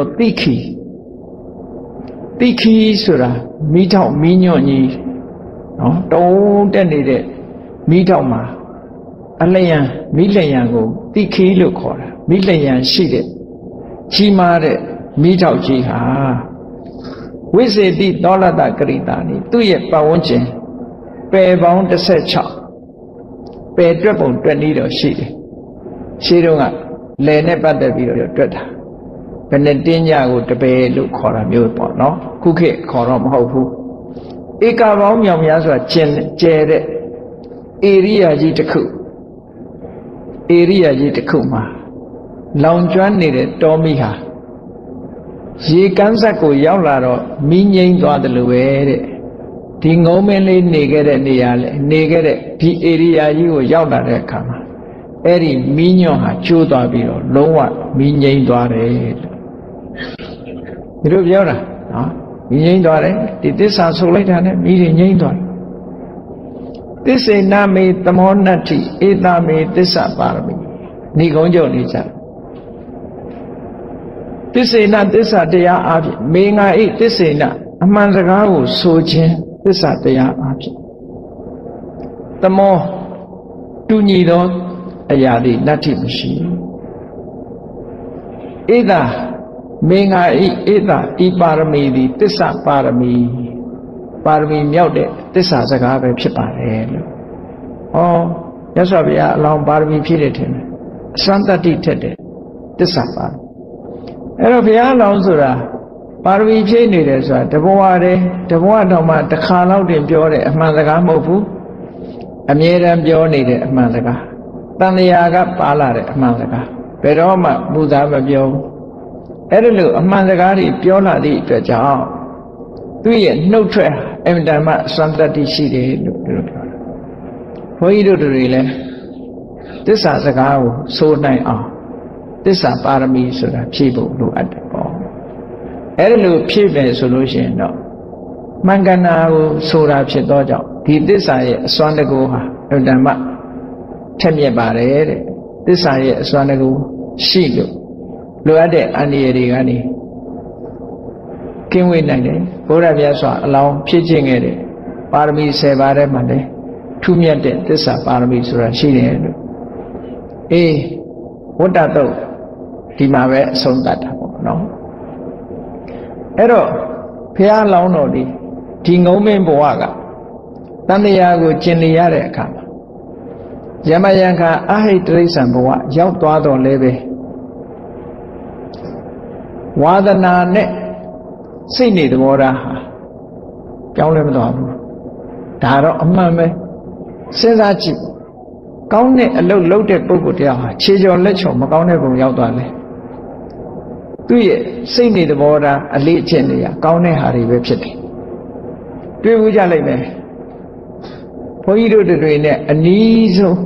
tiki số ra mi thảo mi nhọn nhỉ nó đâu tên này đấy mi thảo mà anh lấy à mi lấy à cô tiki lúc khó là mi lấy à xí đấy chi mà đấy mi thảo chi hả ဝိစေတိသောလတကရိတာနိသူ့ရဲ့ပတ်ဝန်းကျင်ပယ်ပေါင်း16ပယ်တွက်ပုံတွက်နည်းတော့ရှိတယ်ရှင်းတော့ကလယ်နဲ့ပတ်သက်ပြီးတော့တွက်တာဘယ်နဲ့တင်းညကိုတပယ်လို့ခေါ်တာမျိုးပေါ့နော်ခုခေတ်ခေါ်တော့မဟုတ်ဘူးဧကပေါင်းမြောင်များစွာကျဲတဲ့ဧရိယာကြီးတစ်ခုဧရိယာကြီးတစ်ခုမှာလောင်ကျွမ်းနေတဲ့တောမီးဟာရေကမ်းစက်ကိုရောက်လာတော့မီးငိမ့်သွားတယ်လို့ပဲတဲ့ဒီငုံမင်းလေးနေခဲ့တဲ့နေရာလေနေခဲ့တဲ့ဒီဧရိယာကြီးကိုရောက်လာတဲ့အခါမှာအဲ့ဒီမီးညွန့်ဟာကျိုးသွားပြီးတော့လုံးဝမီးငိမ့်သွားတယ်လို့ဒီလိုပြောတာနော်မီးငိမ့်သွားတယ်ဒီသစ္စာဆိုလိုက်တာနဲ့မီးတွေငိမ့်သွားတယ်သစ္စေနမေသမောနတ္ထိဧတမေသစ္စာပါရမီဏိကုံးကြောင့်နေကြသစ္စေနသစ္စာတရားအဖြစ်မေငါဤသစ္စေနအမှန်စကားကိုဆိုခြင်းသစ္စာတရားအဖြစ်သမောတူညီသောအရာတွေနတ္ထိမရှိဧတမေငါဤဧတဤပါရမီသည်သစ္စာပါရမီပါရမီမြောက်တဲ့သစ္စာစကားပဲဖြစ်ပါတယ်လို့ဟောမြတ်စွာဘုရားအလောင်းပါရမီဖြည့်တယ်ထင်တယ်အစံတတ္တိထက်တဲ့သစ္စာပါအဲ့တော့ဘုရားအလောင်းဆိုတာပါရမီဖြည့်နေတယ်ဆိုတာတဘဝတည်းတဘဝတော့မှတစ်ခါလောက်တင်ပြောတဲ့အမှန်စကားမဟုတ်ဘူးအမြဲတမ်းပြောနေတဲ့အမှန်စကားတန်လျာကပါလာတဲ့အမှန်စကားဘယ်တော့မှမူသားမပြောဘူးအဲ့ဒါလို့အမှန်စကားတွေပြောလာသည့်အတွက်ကြောင့်သူ့ရဲ့နှုတ်ထွက်အမြဲတမ်းစံတတ္တိရှိတယ်လို့ပြောတာဘုန်းကြီးတို့တွေလည်းသစ္စာစကားကိုဆိုနိုင်အောင်သစ္စာပါရမီဆိုတာဖြည့်ဖို့လိုအပ်တယ်ပေါ့အဲ့ဒါလို့ဖြည့်မယ်ဆိုလို့ရှိရင်တော့မင်္ဂနာကိုဆိုတာဖြစ်သောကြောင့်ဒီသစ္စာရဲ့အစွမ်းတကူဟာအမြဲတမ်းထက်မြက်ပါတယ်တဲ့သစ္စာရဲ့အစွမ်းတကူရှိလို့လိုအပ်တဲ့အန္တရာယ်တွေကနေကင်းဝေးနိုင်တယ်ဘုရားမြတ်စွာအလောင်းဖြစ်ခြင်းခဲ့တဲ့ပါရမီ10ပါးထဲမှာလည်းထူးမြတ်တဲ့သစ္စာပါရမီဆိုတာရှိတယ်လို့ဝတ္တတုတ်ဒီမှာပဲအဆုံးသတ်တာပေါ့နော်အဲ့တော့ဘုရားလောင်းတော်ဒီငုံမင်းဘဝကတန်တရားကိုကျင်နေရတဲ့အခါမှာယမယံခါအဟိတရိစ္ဆန်ဘဝရောက်သွားတော့လည်းပဲဝါဒနာနဲ့စိတ်နေသဘောထားဟာပြောင်းလဲမသွားဘူးဒါတော့အမှန်ပဲစဉ်းစားကြည့်ကောင်းတဲ့အလုပ်လုပ်တဲ့ပုဂ္ဂိုလ်တရားဟာခြေကျော်လက်ချော်မကောင်းတဲ့ပုံရောက်သွားတယ်သူ့ရဲ့စိတ်နေသဘောထားအလေးအကျင့်တွေကကောင်းတဲ့ဟာတွေပဲဖြစ်တယ်တွေ့ဘူးကြလိုက်မယ်ဘုန်းကြီးတို့တွေနဲ့အနည်းဆုံး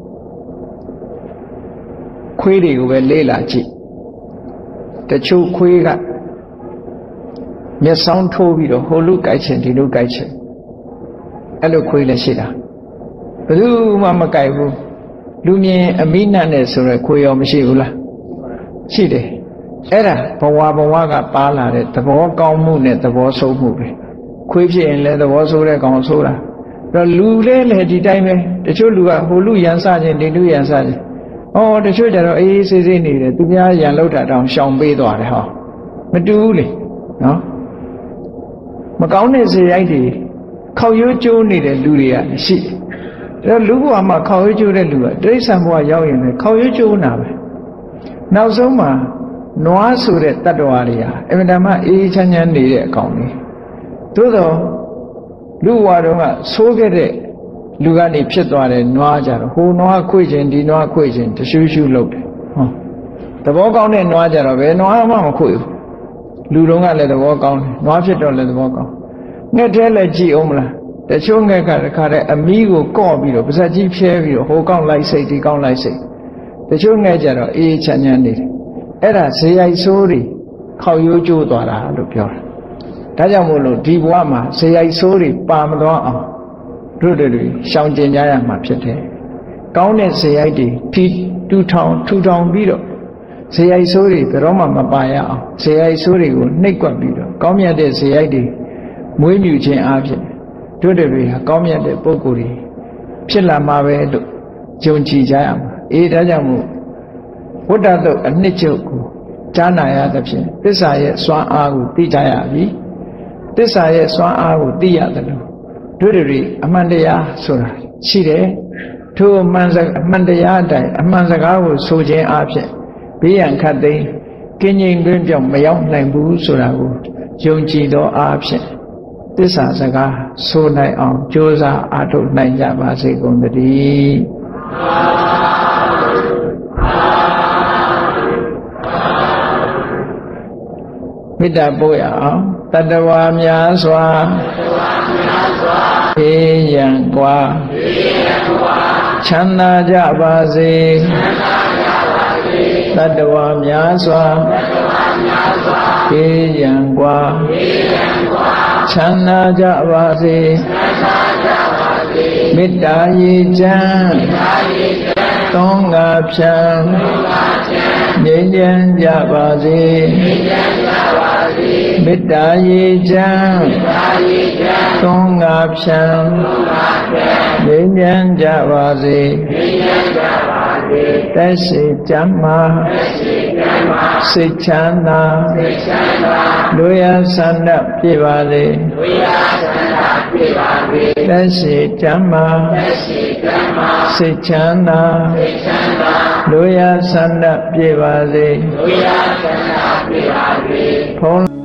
ခွေးတွေကိုပဲလေးလာကြည့်တချို့ခွေးကမျက်စောင်းထိုးပြီးတော့ဟိုလူကြိုက်ချင်ဒီလူကြိုက်ချင်အဲ့လိုခွေးလည်းရှိတာဘယ်သူမှမကြိုက်ဘူးလူမြင်အမိနတ်နဲ့ဆိုရယ်ခွေးရောမရှိဘူးလားရှိတယ်အဲ့ဒါဘဝကပါလာတဲ့သဘောကောင်းမှုနဲ့သဘောဆိုးမှုပဲခွေးဖြစ်ရင်လည်းသဘောဆိုးတဲ့ကောင်ဆိုးတာတော့လူလည်းဒီတိုင်းပဲတချို့လူကဟိုလူရန်စခြင်းဒီလူရန်စခြင်းတချို့ကြတော့အေးဆေးဆေးနေတယ်သူများရန်လောက်တာတောင်ရှောင်ပေးသွားတယ်ဟောမတူဘူးလေနော်မကောင်းတဲ့ဇေယိုက်တွေခောက်ရိုးကျိုးနေတဲ့လူတွေကရှိတယ်လူဘဝမှာခောက်ရိုးကျိုးတဲ့လူကတိရစ္ဆာန်ဘဝရောက်ရင်လည်းခောက်ရိုးကျိုးနာပဲနောက်ဆုံးမှာနွားဆိုတဲ့တတ္တဝါတွေဟာအမြဲတမ်းအေးချမ်းချမ်းနေတဲ့အကောင်တွေသို့တော့လူဘဝတုန်းကဆိုးခဲ့တဲ့လူကနေဖြစ်သွားတဲ့နွားကြတော့ဟိုနွားခွေခြင်းဒီနွားခွေခြင်းတရှူးရှူးလုပ်တယ်သဘောကောင်းတဲ့နွားကြတော့ဘယ်နွားမှမခွေဘူးလူတုန်းကလည်းသဘောကောင်းတယ်နွားဖြစ်တော့လည်းသဘောကောင်းငှက်ထဲလည်းကြည့်အောင်မလားတချို့ငှက်ကတခါတည်းအမီးကိုကော့ပြီးတော့ပါဇက်ကြီးဖြဲပြီးတော့ဟိုကောင်းလိုက်စိတ်ဒီကောင်းလိုက်စိတ်တချို့ငှက်ကြတော့အေးချမ်းချမ်းနေတယ်အဲ့ဒါဇေယိုက်ဆိုးတွေခောက်ရိုးကျိုးသွားတာလို့ပြောတာဒါကြောင့်မို့လို့ဒီဘဝမှာဇေယိုက်ဆိုးတွေပါမသွားအောင်တို့တွေရှောင်ကျင်ကြရမှာဖြစ်တယ်ကောင်းတဲ့ဇေယိုက်တွေထူထောင်ပြီးတော့ဇေယိုက်ဆိုးတွေဘယ်တော့မှမပါရအောင်ဇေယိုက်ဆိုးတွေကိုနှိပ်ကွက်ပြီးတော့ကောင်းမြတ်တဲ့ဇေယိုက်တွေမွေးမြူခြင်းအပြင်တို့တွေဟာကောင်းမြတ်တဲ့ပုဂ္ဂိုလ်တွေဖြစ်လာမှာပဲလို့ယုံကြည်ကြရမှာဒါကြောင့်မို့ဝတ္တတုတ်အနှစ်ချုပ်ကိုကြားနာရသဖြင့်သစ္စာရဲ့စွမ်းအားကိုသိကြရပြီသစ္စာရဲ့စွမ်းအားကိုသိရတယ်လို့တို့တွေအမှန်တရားဆိုတာရှိတယ်ထို့အမှန်တရားအတိုင်းအမှန်စကားကိုဆိုခြင်းအပြင်ဘေးရန်ခတ်သိမ်းကင်းငြိမ်တွင်ပြောင်းမရောက်နိုင်ဘူးဆိုတာကိုယုံကြည်သောအားဖြင့်သစ္စာစကားဆိုနိုင်အောင်ကြိုးစားအားထုတ်နိုင်ကြပါစေကုန်သတည်းမေတ္တာပို့ရအောင်တတဝါများစွာအေးရန်กว่าချမ်းသာကြပါစေတတဝါများစွာအေးရန်กว่าချမ်းသာကြပါစေမေတ္တာရေချမ်းသုံးငါဖြံငြိမ်းချမ်းကြပါစေမေတ္တာရေချမ်းသုံးငါဖြံငြိမ်းချမ်းကြပါစေတက်ရှိကြမှာစိတ်ချမ်းသာလူရဆန္ဒပြပါစေတက်ရှိကြမှာစိတ်ချမ်းသာလူရဆန္ဒပြပါစေဘုန်း